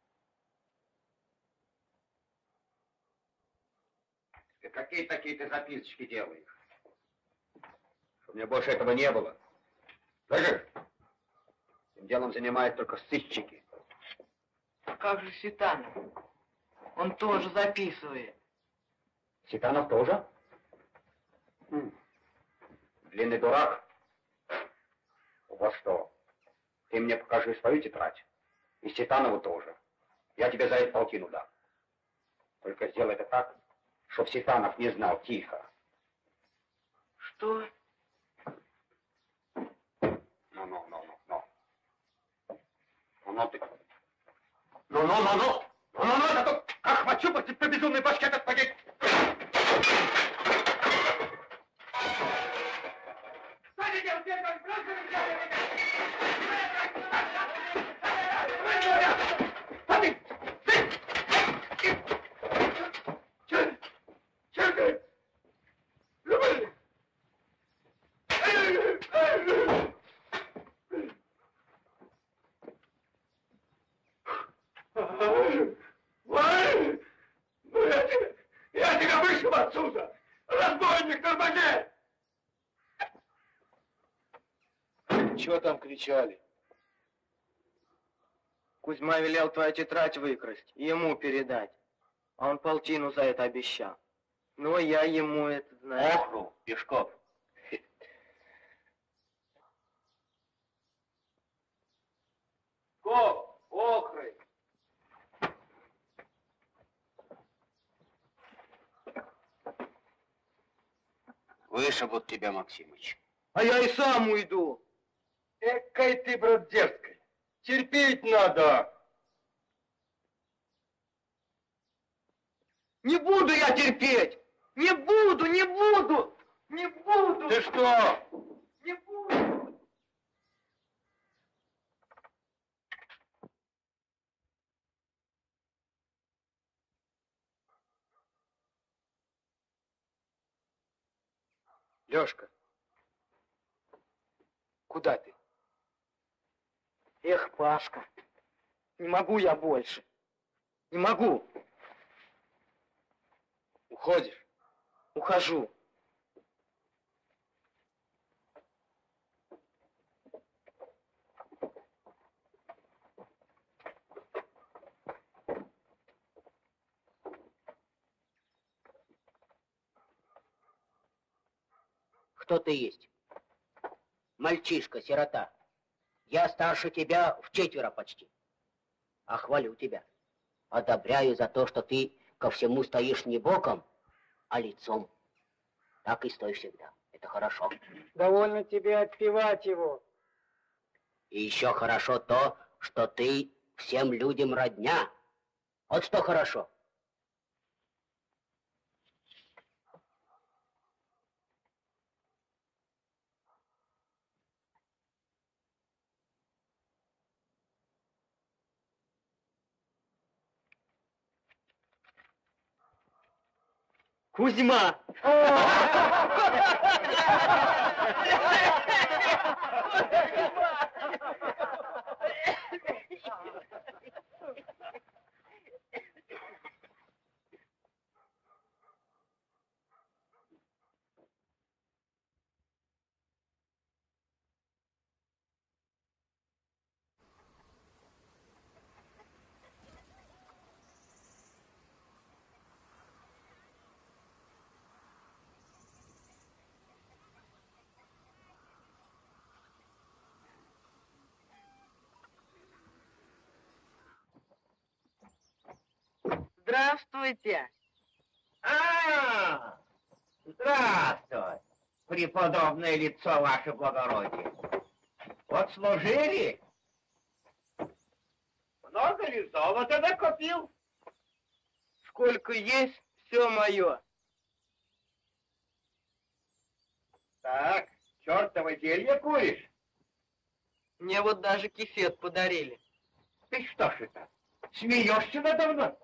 Ты какие такие ты записочки делаешь? Чтобы мне больше этого не было. Слышишь? Этим делом занимают только сыщики. Как же Ситанов? Он тоже записывает. Ситанов тоже? Хм. Длинный дурак. Вот что. Ты мне покажи свою тетрадь. И Ситанову тоже. Я тебе за это полтину дам. Только сделай это так, чтоб Ситанов не знал. Тихо. Что? Ну, ты... Ну-ну-ну-ну! Ну-ну-ну, это то, как хвачу по тебе безумной башке этот пакет! Я тебя вышлю отсюда! Разбойник, тормози! Чего там кричали? Кузьма велел твою тетрадь выкрасть и ему передать. А он полтину за это обещал. Но я ему это знаю. Охру, Пешков. Коп, окры. Вышибут тебя, Максимыч. А я и сам уйду. Экой ты, брат, дерзкой. Терпеть надо. Не буду я терпеть! Не буду, не буду! Не буду! Ты что? Не буду! Лёшка, куда ты? Эх, Пашка, не могу я больше. Не могу. Уходишь? Ухожу. Кто ты есть? Мальчишка, сирота. Я старше тебя в четверо почти. А хвалю тебя. Одобряю за то, что ты ко всему стоишь не боком, а лицом. Так и стой всегда. Это хорошо. Довольно тебе отпевать его. И еще хорошо то, что ты всем людям родня. Вот что хорошо. Кузьма! Здравствуйте. А, здравствуй, преподобное лицо, ваше благородие. Вот служили? Много ли золота накопил? Сколько есть, все мое. Так, чертово зелье куришь? Мне вот даже кисет подарили. Ты что ж это, смеешься надо мной?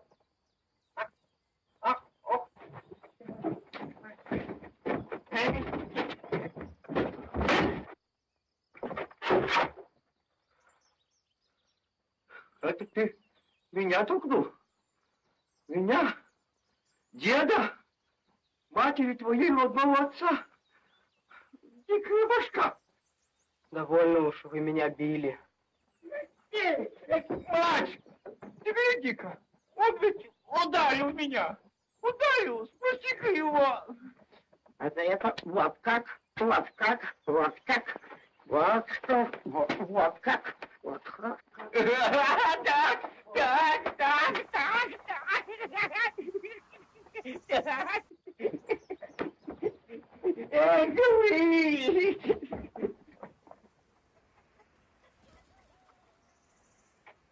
Это ты меня толкнул? Меня? Деда? Матери твоей родного отца? Дикая башка! Довольно уж вы меня били. Мать! Гляди-ка! Он ведь ударил меня! Ударил! Спаси-ка его! Это это вот как, вот как, вот как, вот что, вот, вот как, вот как. Так, так, так, так, так. Эх вы!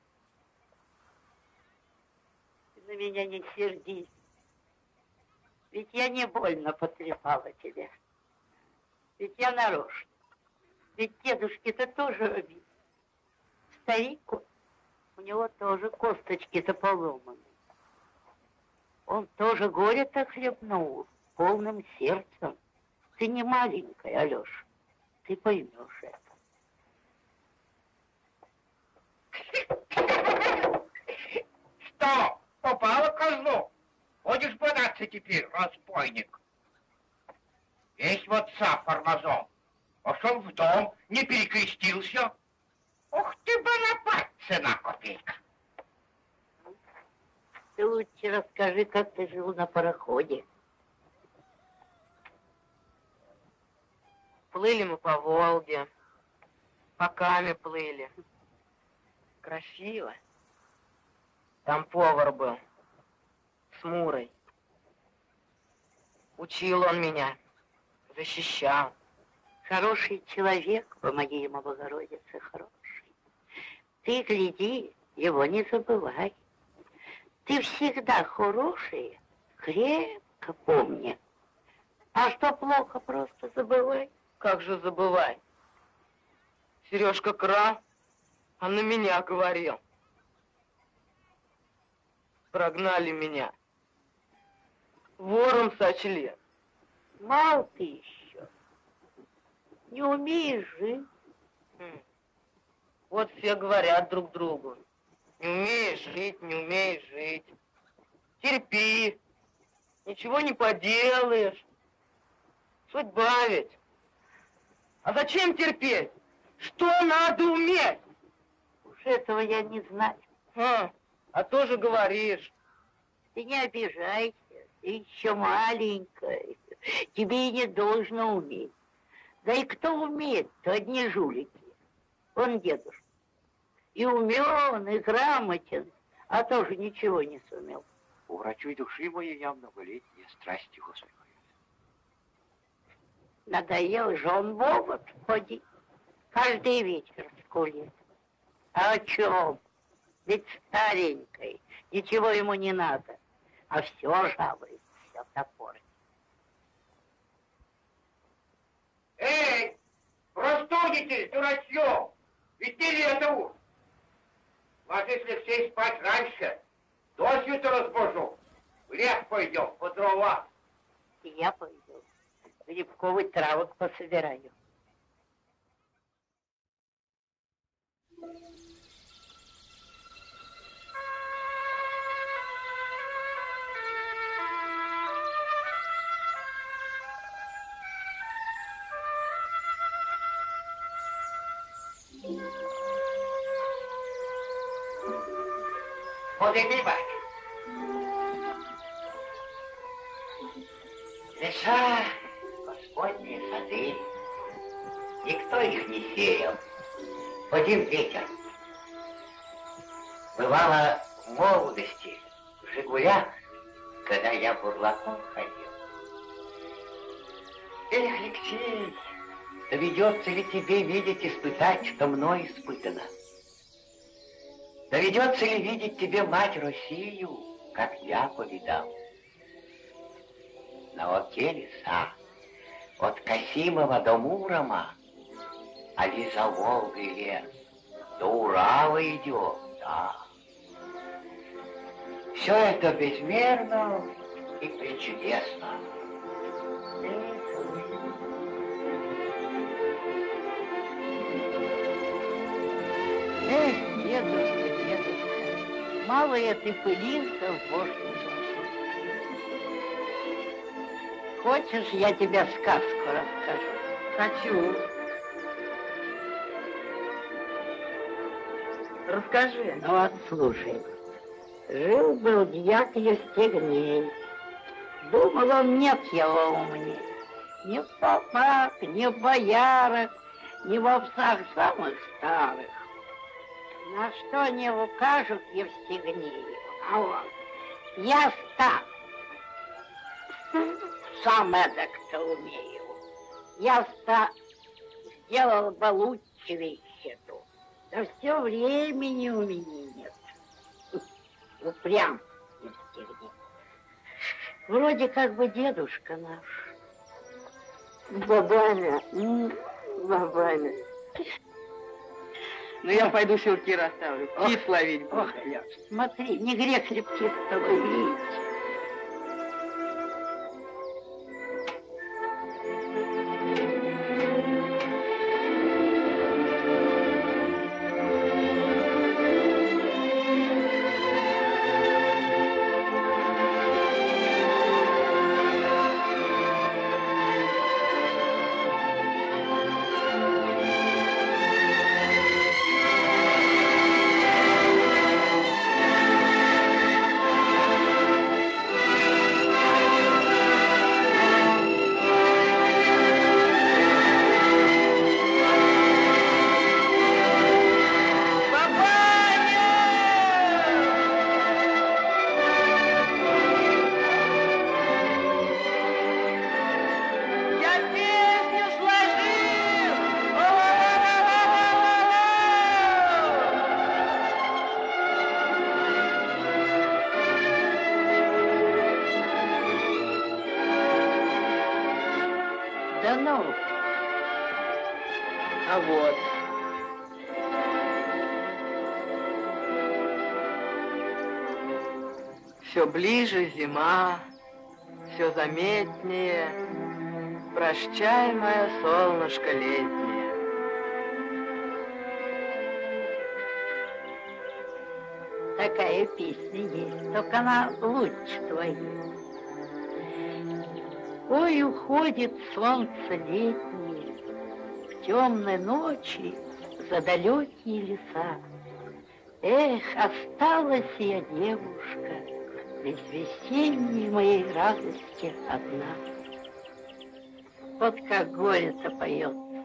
На меня не сердись. Ведь я не больно потрепала тебя. Ведь я нарочно. Ведь дедушке-то тоже обидно. Старик, у него тоже косточки-то поломаны. Он тоже горе-то хлебнул полным сердцем. Ты не маленькая, Алеша. Ты поймешь это. Что, попало козлу? Будешь бодаться теперь, разбойник. Весь вот сам формазон. Пошел в дом, не перекрестился. Ух ты, Бонапарт, цена копейка. Ты лучше расскажи, как ты жил на пароходе. Плыли мы по Волге, по Каме плыли. Красиво. Там повар был, с Мурой. Учил он меня, защищал. Хороший человек, помоги ему, Богородице, хороший. Ты гляди, его не забывай. Ты всегда хороший, крепко помни. А что плохо, просто забывай. Как же забывай? Сережка крал, а на меня говорил. Прогнали меня. Вором сочли. Мал ты еще. Не умеешь жить. Хм. Вот все говорят друг другу. Не умеешь жить, не умеешь жить. Терпи. Ничего не поделаешь. Судьба ведь. А зачем терпеть? Что надо уметь? Уж этого я не знаю. А, а тоже говоришь. Ты не обижайся. Ты еще маленькая. Тебе и не должно уметь. Да и кто умеет, то одни жулики. Он дедушка. И умен, и грамотен, а тоже ничего не сумел. У врачу души моей я многолетние страсти Господи. Надоел же он в обод ходить. Каждый вечер в школе. А о чем? Ведь старенький, ничего ему не надо. А все жалуется, все топорит. Эй, простудитесь, дурачье! Ведь не лето уж. Вас, если все спать раньше, до света разбужу. В лес пойдем, по дрова. И я пойду. Грибковый травок пособираю. Вот и грибать. Леса, Господние сады, никто их не сеял. Один ветер. Бывало в молодости, в «Жигулях», когда я бурлаком ходил. Эх, Алексей, доведется ли тебе видеть, испытать, что мной испытано? Доведется ли видеть тебе мать Россию, как я повидал? На оке леса, от Касимова до Мурома, а ли за Волгой лес, до Урала идет, да. Все это безмерно и пречудесно. Эх, дедушка, дедушка, малая ты пылинка в бошку. Хочешь, я тебе сказку расскажу? Хочу. Расскажи. Ну вот, слушай. Жил-был дьяк Евстигней. Думал он, нет его умней. Ни в попах, ни в боярах, ни в овцах самых старых. На что не укажут Евстигнею, а он: я стар, сам эдак-то умею. Я стар, сделал бы лучше вещету, да все времени у меня нет. Упрям. Вроде как бы дедушка наш. Бабаня, бабаня. Ну, я пойду селки расставлю, птиц ловить буду. Ох, смотри, не грех ли птиц с тобой видеть? Да ну. А вот. Все ближе зима, все заметнее. Прощай, мое солнышко летнее. Такая песня есть, только она лучше твоей. Ой, уходит солнце летнее в темной ночи за далекие леса. Эх, осталась я, девушка, без весенней моей радости одна. Вот как горе-то поется.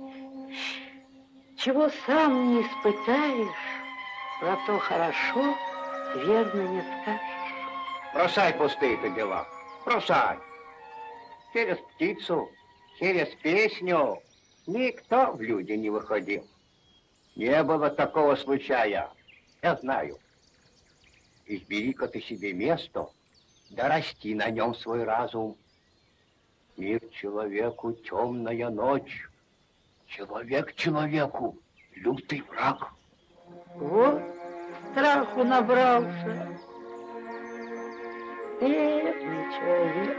Чего сам не испытаешь, про то хорошо, верно не скажешь. Бросай пустые-то дела, бросай. Через птицу, через песню никто в люди не выходил. Не было такого случая, я знаю. Избери-ка ты себе место, да расти на нем свой разум. Мир человеку темная ночь, человек человеку лютый враг. Вот страху набрался. Бедный человек.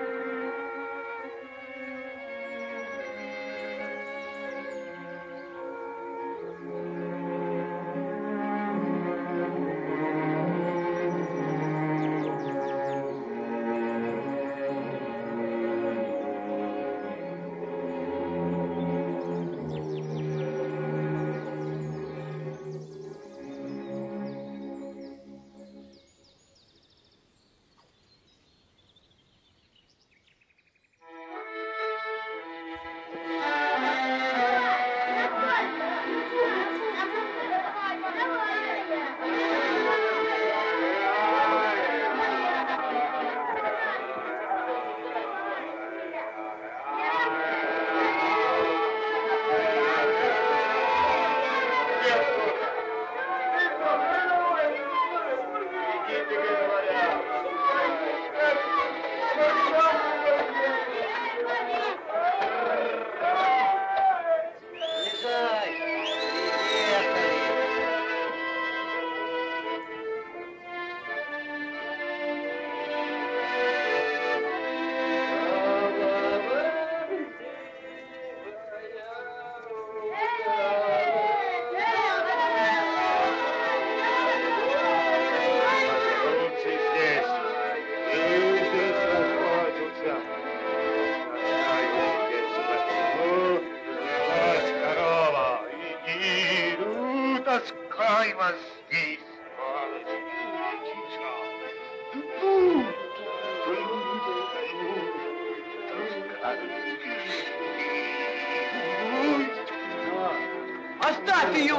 Оставь ее!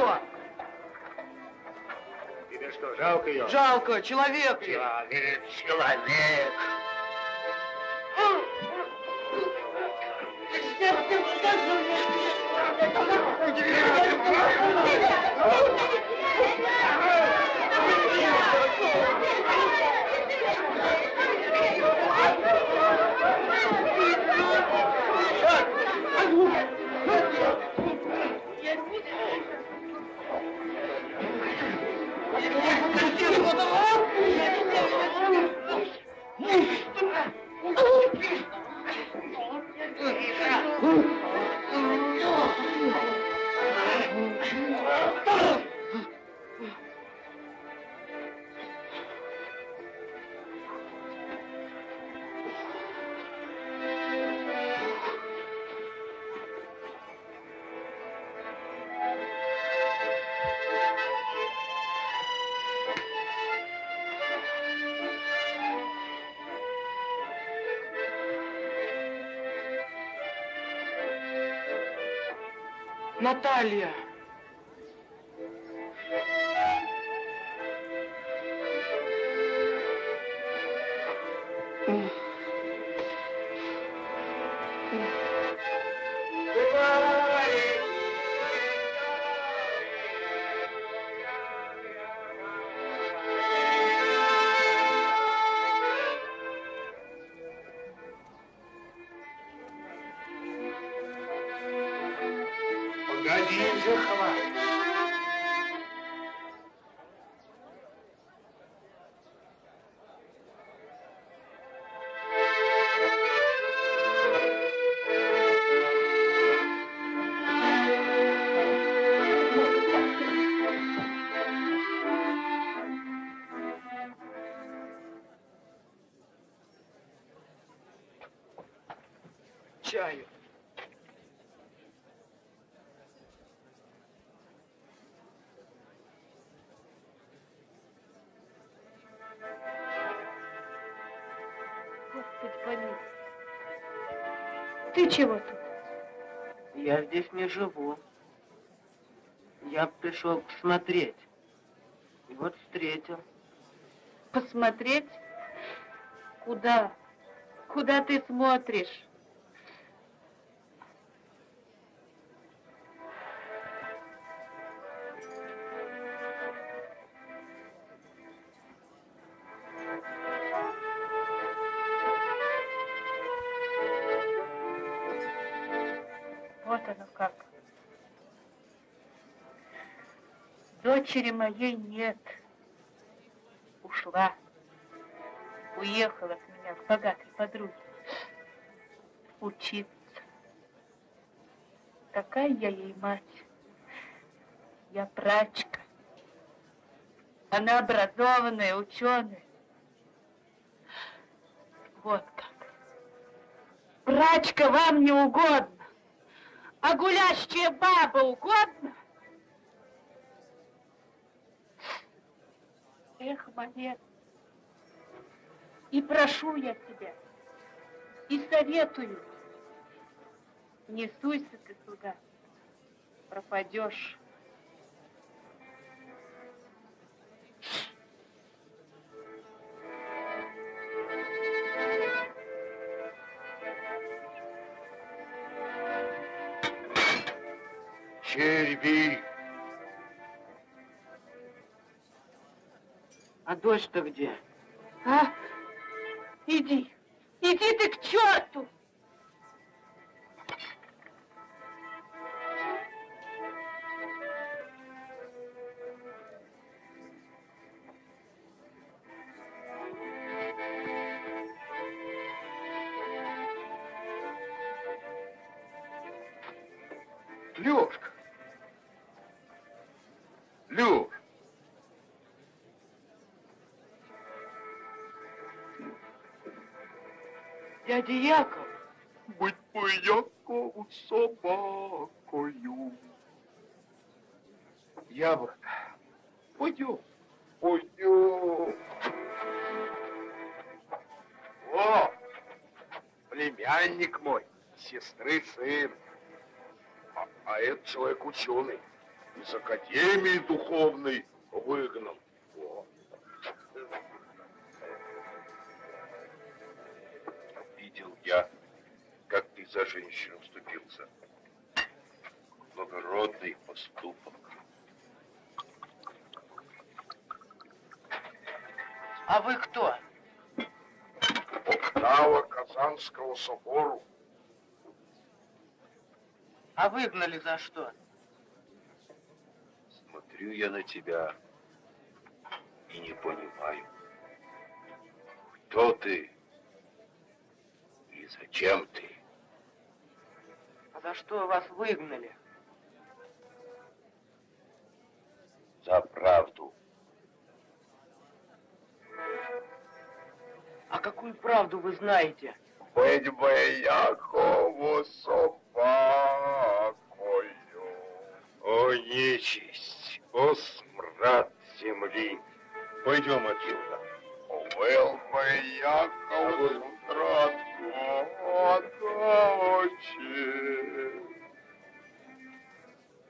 Тебе что, жалко ее? Жалко, человек ведь. Человек, человек. Oh, Наталья! Погоди же, хватит. Чаю. Господи, помилуй. Ты чего тут? Я здесь не живу. Я пришел посмотреть. И вот встретил. Посмотреть? Куда? Куда ты смотришь? Вот оно как. Дочери моей нет. Ушла. Уехала от меня к богатой подруге. Учиться. Какая я ей мать. Я прачка. Она образованная, ученая. Вот как. Прачка вам не угодно, а гулящая баба угодно? Эх, Малет, и прошу я тебя, и советую, не суйся ты сюда, пропадешь. Черви! А дочь-то где? А? Иди, иди ты к черту! Лёшка! Лёш! Дядя Яков! Быть бы Якову собакою. Яблоко. Пойдем. Пойдем. О, племянник мой, сестры сын. А, а этот человек ученый. Из академии духовной выгнан. О. Видел я, как ты за женщину вступился. Благородный поступок. А вы кто? Октава Казанского собору. А выгнали за что? Смотрю я на тебя и не понимаю, кто ты и зачем ты. А за что вас выгнали? За правду. А какую правду вы знаете? Быть бы Якову собакою. О, нечисть, о, смрад земли. Пойдем отсюда. Был бы Якову здравствуй, дочь.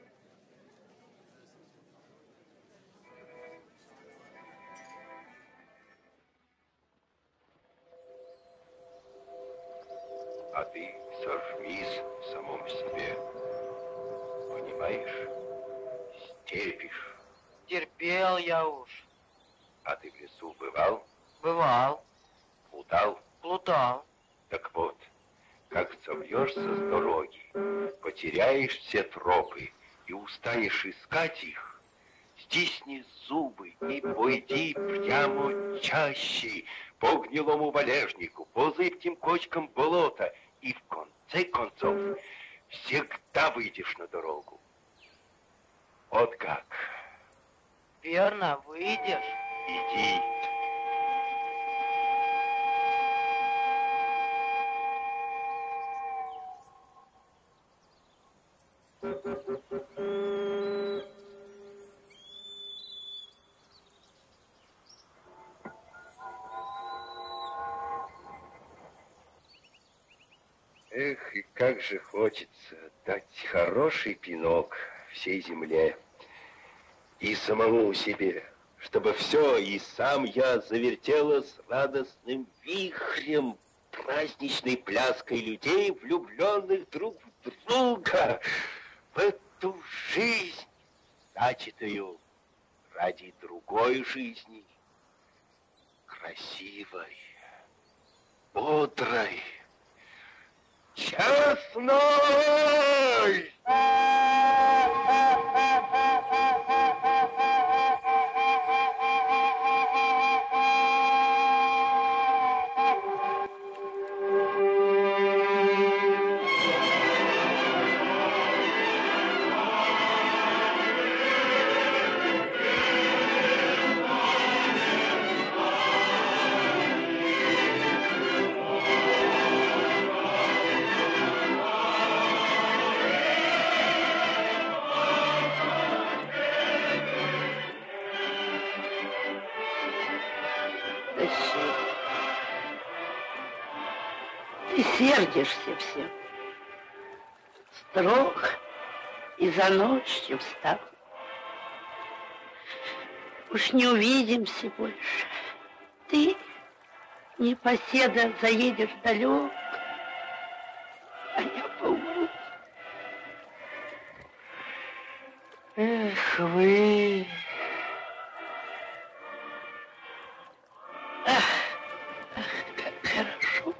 А ты сожмись в самом себе. Понимаешь? Стерпишь. Терпел я уж. А ты в лесу бывал? Бывал. Плутал? Плутал. Так вот, как собьешься с дороги, потеряешь все тропы и устанешь искать их, стисни зубы и пойди прямо чаще по гнилому валежнику, по зыбким кочкам болота, и в конце концов всегда выйдешь на дорогу. Вот как. Верно, выйдешь. Иди. Эх, и как же хочется дать хороший пинок всей земле и самому себе, чтобы все, и сам я завертелась радостным вихрем, праздничной пляской людей, влюбленных друг в друга, в эту жизнь, начатую ради другой жизни, красивой, бодрой, честной. Ты сердишься все. Строг и за ночью встал. Уж не увидимся больше. Ты, непоседа, заедешь далеко, а я поумру. Эх вы! Ах, ах, как хорошо!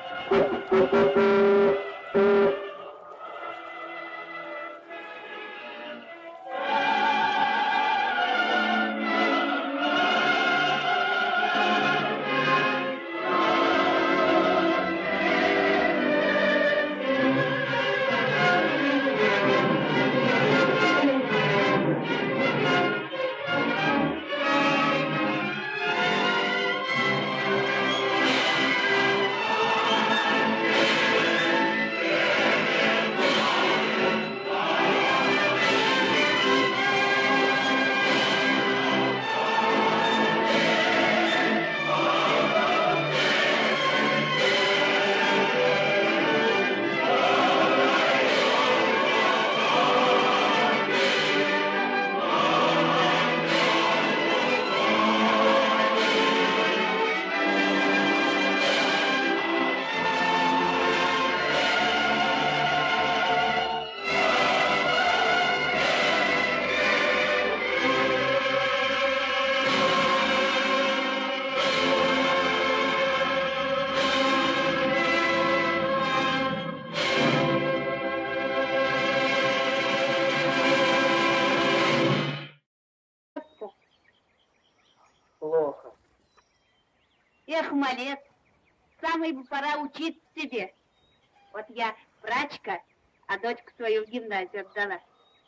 Плохо. Эх, малец, самой бы пора учиться тебе. Вот я врачка, а дочку свою в гимназию отдала.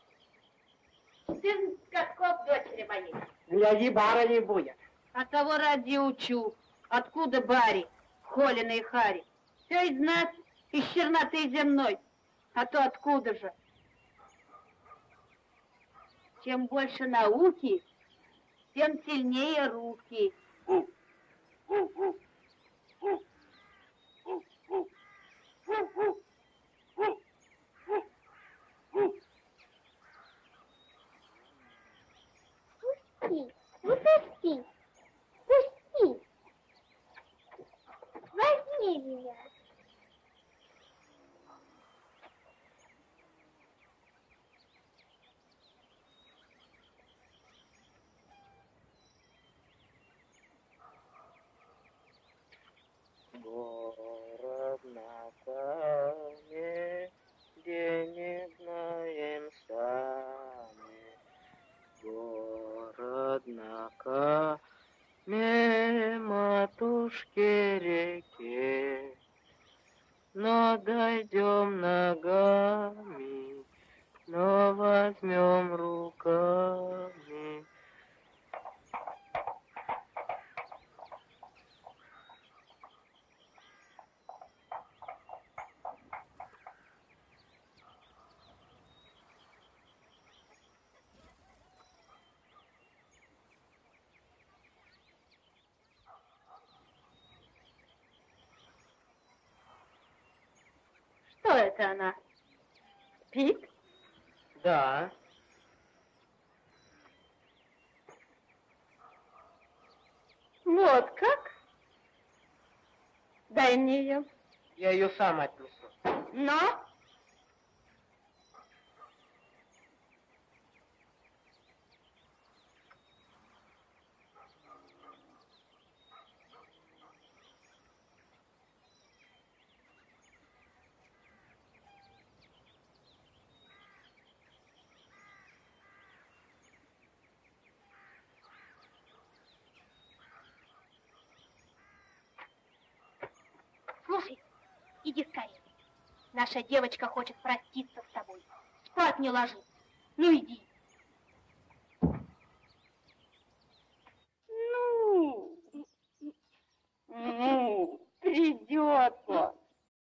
Сын Катков дочери моей. Гляди, бара не будет. А кого ради учу? Откуда Барри, Холина и Хари? Все из нас, из черноты земной. А то откуда же? Чем больше науки, тем сильнее руки. Пусти, ну пусти, пусти. Возьми меня. Ладушке реке, но дойдем ногами, но возьмем руками. Что это она? Спит? Да. Вот как? Дай мне ее. Я ее сам отнесу. Но? Слушай, иди скорее. Наша девочка хочет проститься с тобой. Спать не ложится. Ну, иди. Ну, ну, придет он.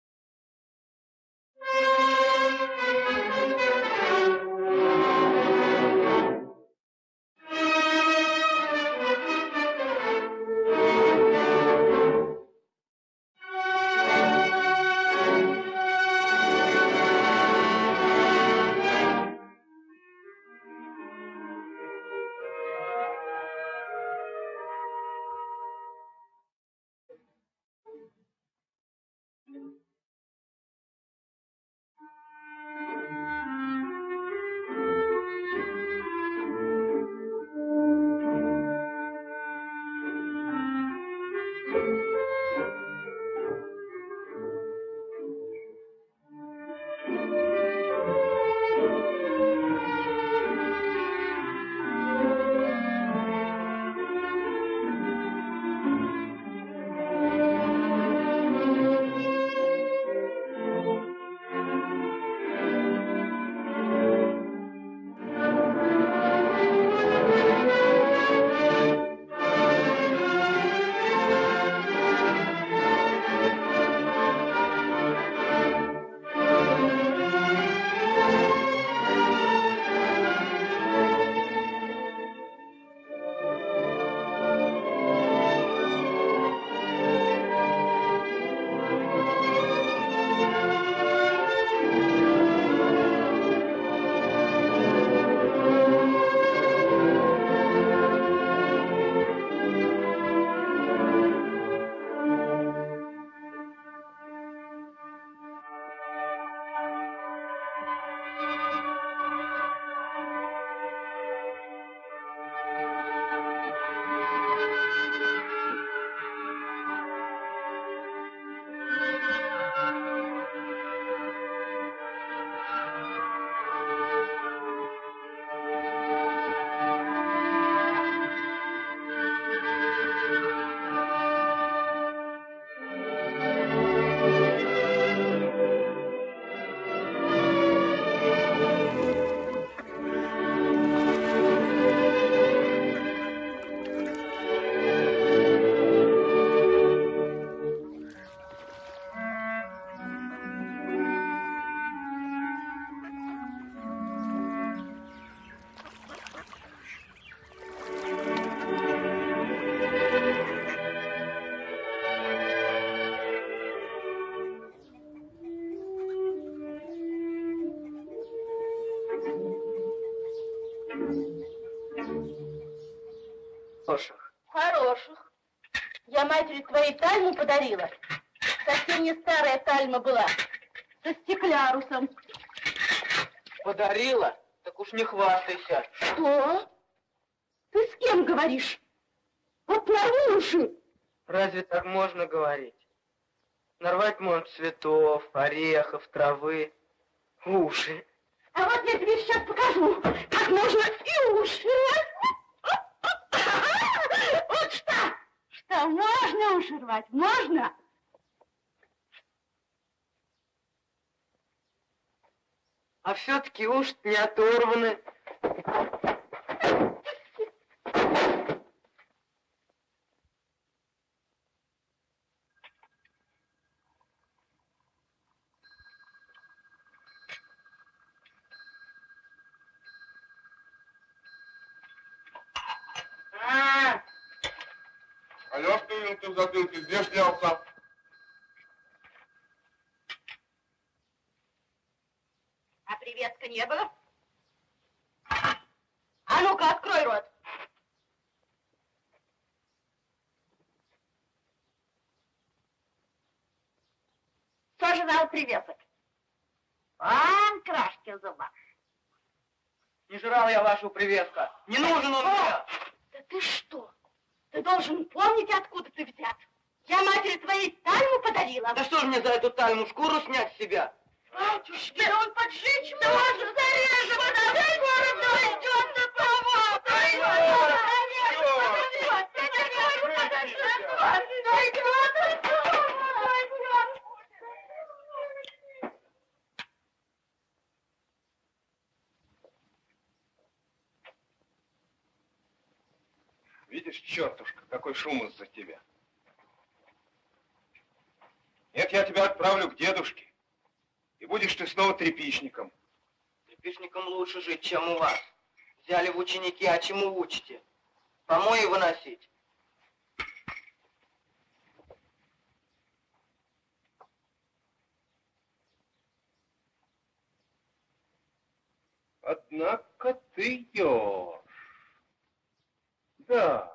Хороших. Хороших. Я матери твоей тальму подарила. Совсем не старая тальма была. Со стеклярусом. Подарила? Так уж не хвастайся. Что? Ты с кем говоришь? Вот наруши. Разве так можно говорить? Нарвать можно цветов, орехов, травы, уши. А вот я тебе сейчас покажу, как можно и уши. Вот что? Что, можно уши рвать? Можно? А все-таки уши не оторваны. Алло, что ты в затылке? Где шлялся? А приветка не было? А ну-ка, открой рот. Кто же дал приветок? Вон крашки в зубах. Не жрал я вашу привеска. Не нужен он мне. Да ты что? Ты должен помнить, откуда ты взят. Я матери твоей тальму подарила. Да что же мне за эту тальму шкуру снять с себя? Батюшки, да он поджечь может. Да зарежем, подавай город, дойдет до того. Дойдет, дойдет, дойдет, дойдет. Видишь, чертушка, какой шум из-за тебя. Нет, я тебя отправлю к дедушке. И будешь ты снова тряпичником. Тряпичником лучше жить, чем у вас. Взяли в ученики, а чему учите? Помои выносить. Однако ты ешь. Да.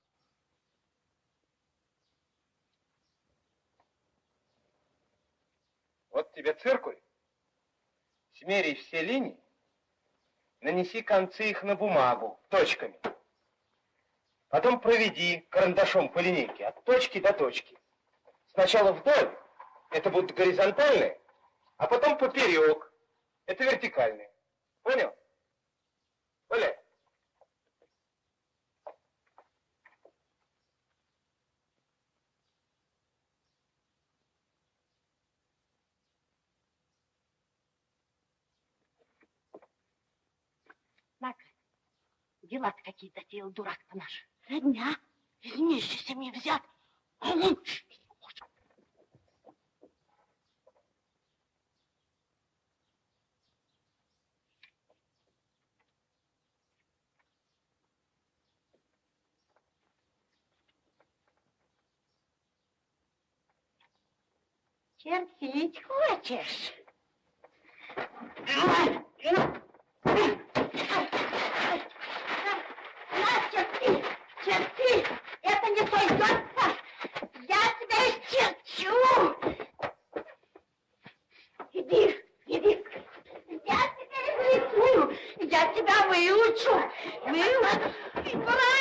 Вот тебе циркуль. Смеряй все линии, нанеси концы их на бумагу точками. Потом проведи карандашом по линейке от точки до точки. Сначала вдоль, это будут горизонтальные, а потом поперек, это вертикальные. Понял? Оля. Мак, дела-то какие затеял дурак-то наш. Родня, из нищей семьи взят. А он... Чертить хочешь? На, черти, черти, это не сойдется. Я тебя исчерчу. Иди, иди. Я тебя рисую, я тебя выучу. Выучу.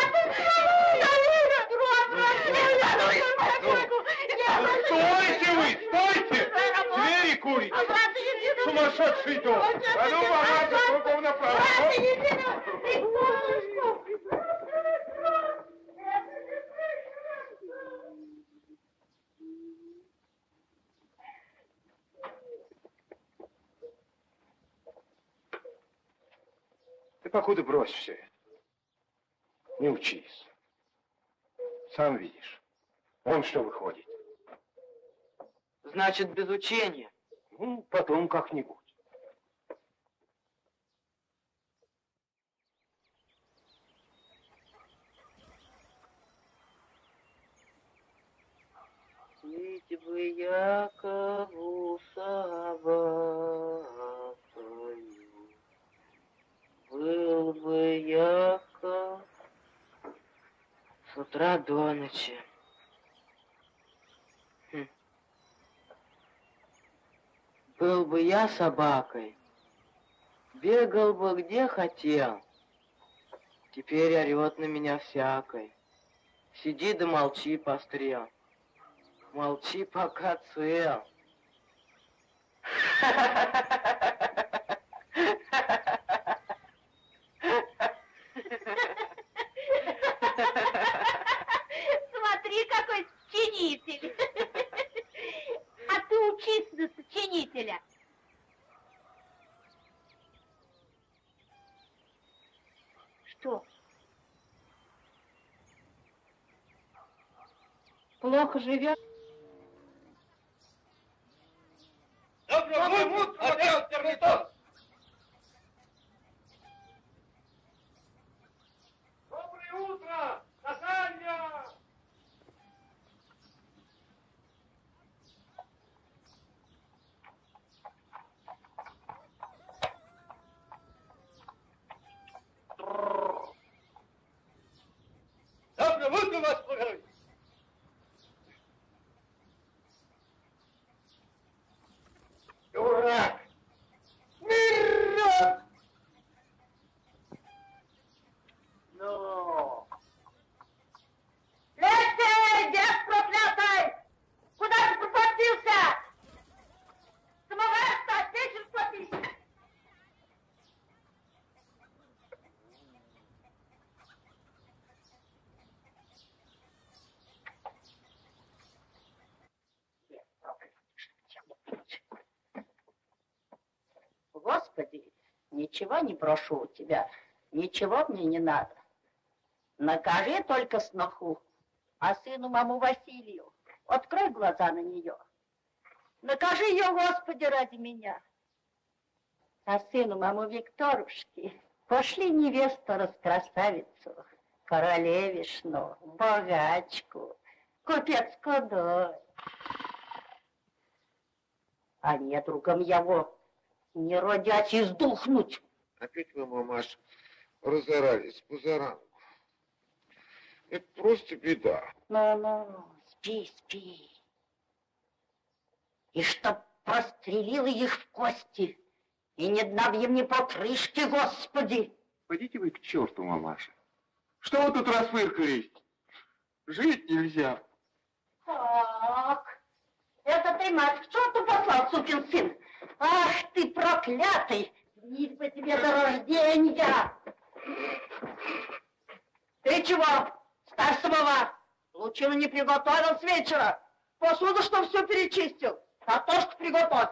Стойте вы, стойте! Двери курите! Сумасшедший дом! А ну, помогайте, кругом направо! Ты покуда брось все это. Не учись. Сам видишь. Вон что выходит. Значит, без учения. Ну, потом как-нибудь. Ведь бы Якову собакою, был бы Яков с утра до ночи. Хм. Был бы я собакой, бегал бы где хотел. Теперь орет на меня всякой. Сиди да молчи, пострел. Молчи, пока цел. Смотри, какой сочинитель. А ты учись на сочинителя. Что? Плохо живет? Доброе утро, отдел Термитон! Доброе утро, Наталья! Доброе утро, вас благодарю! Дурак! Мирно! Ну, Леся, дед проклятый! Куда ты пропустился? Самовар стать, вечер платить. Господи, ничего не прошу у тебя, ничего мне не надо. Накажи только сноху, а сыну маму Василию открой глаза на нее. Накажи ее, Господи, ради меня. А сыну маму Викторушки пошли невесту раскрасавицу, королевишну, богачку, купецкую дочь. А недругом его не родять и сдохнуть. Опять вы, мамаш, разорались позаранку. Это просто беда. Ну-ну, спи, спи. И чтоб прострелила их в кости, и не днабьем не по крышке, Господи. Пойдите вы к черту, мамаша. Что вы тут расфыркались? Жить нельзя. Так, это ты, мать, к черту послал, сукин сын? Ах ты проклятый! Вниз по тебе до рождения! Ты чего? Ставь самовар! Лучину не приготовил с вечера. Посуду, что все перечистил. Картошку приготовь.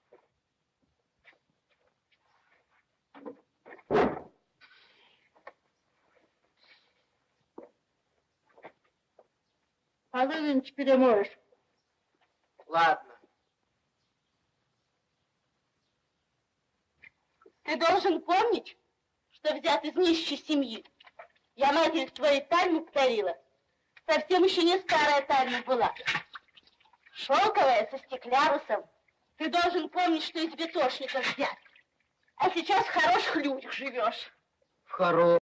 Полы нынче перемоешь. Ладно. Ты должен помнить, что взят из нищей семьи. Я матери твоей тальму подарила. Совсем еще не старая тальма была. Шелковая, со стеклярусом. Ты должен помнить, что из бетошника взят. А сейчас в хороших людях живешь. В хоро...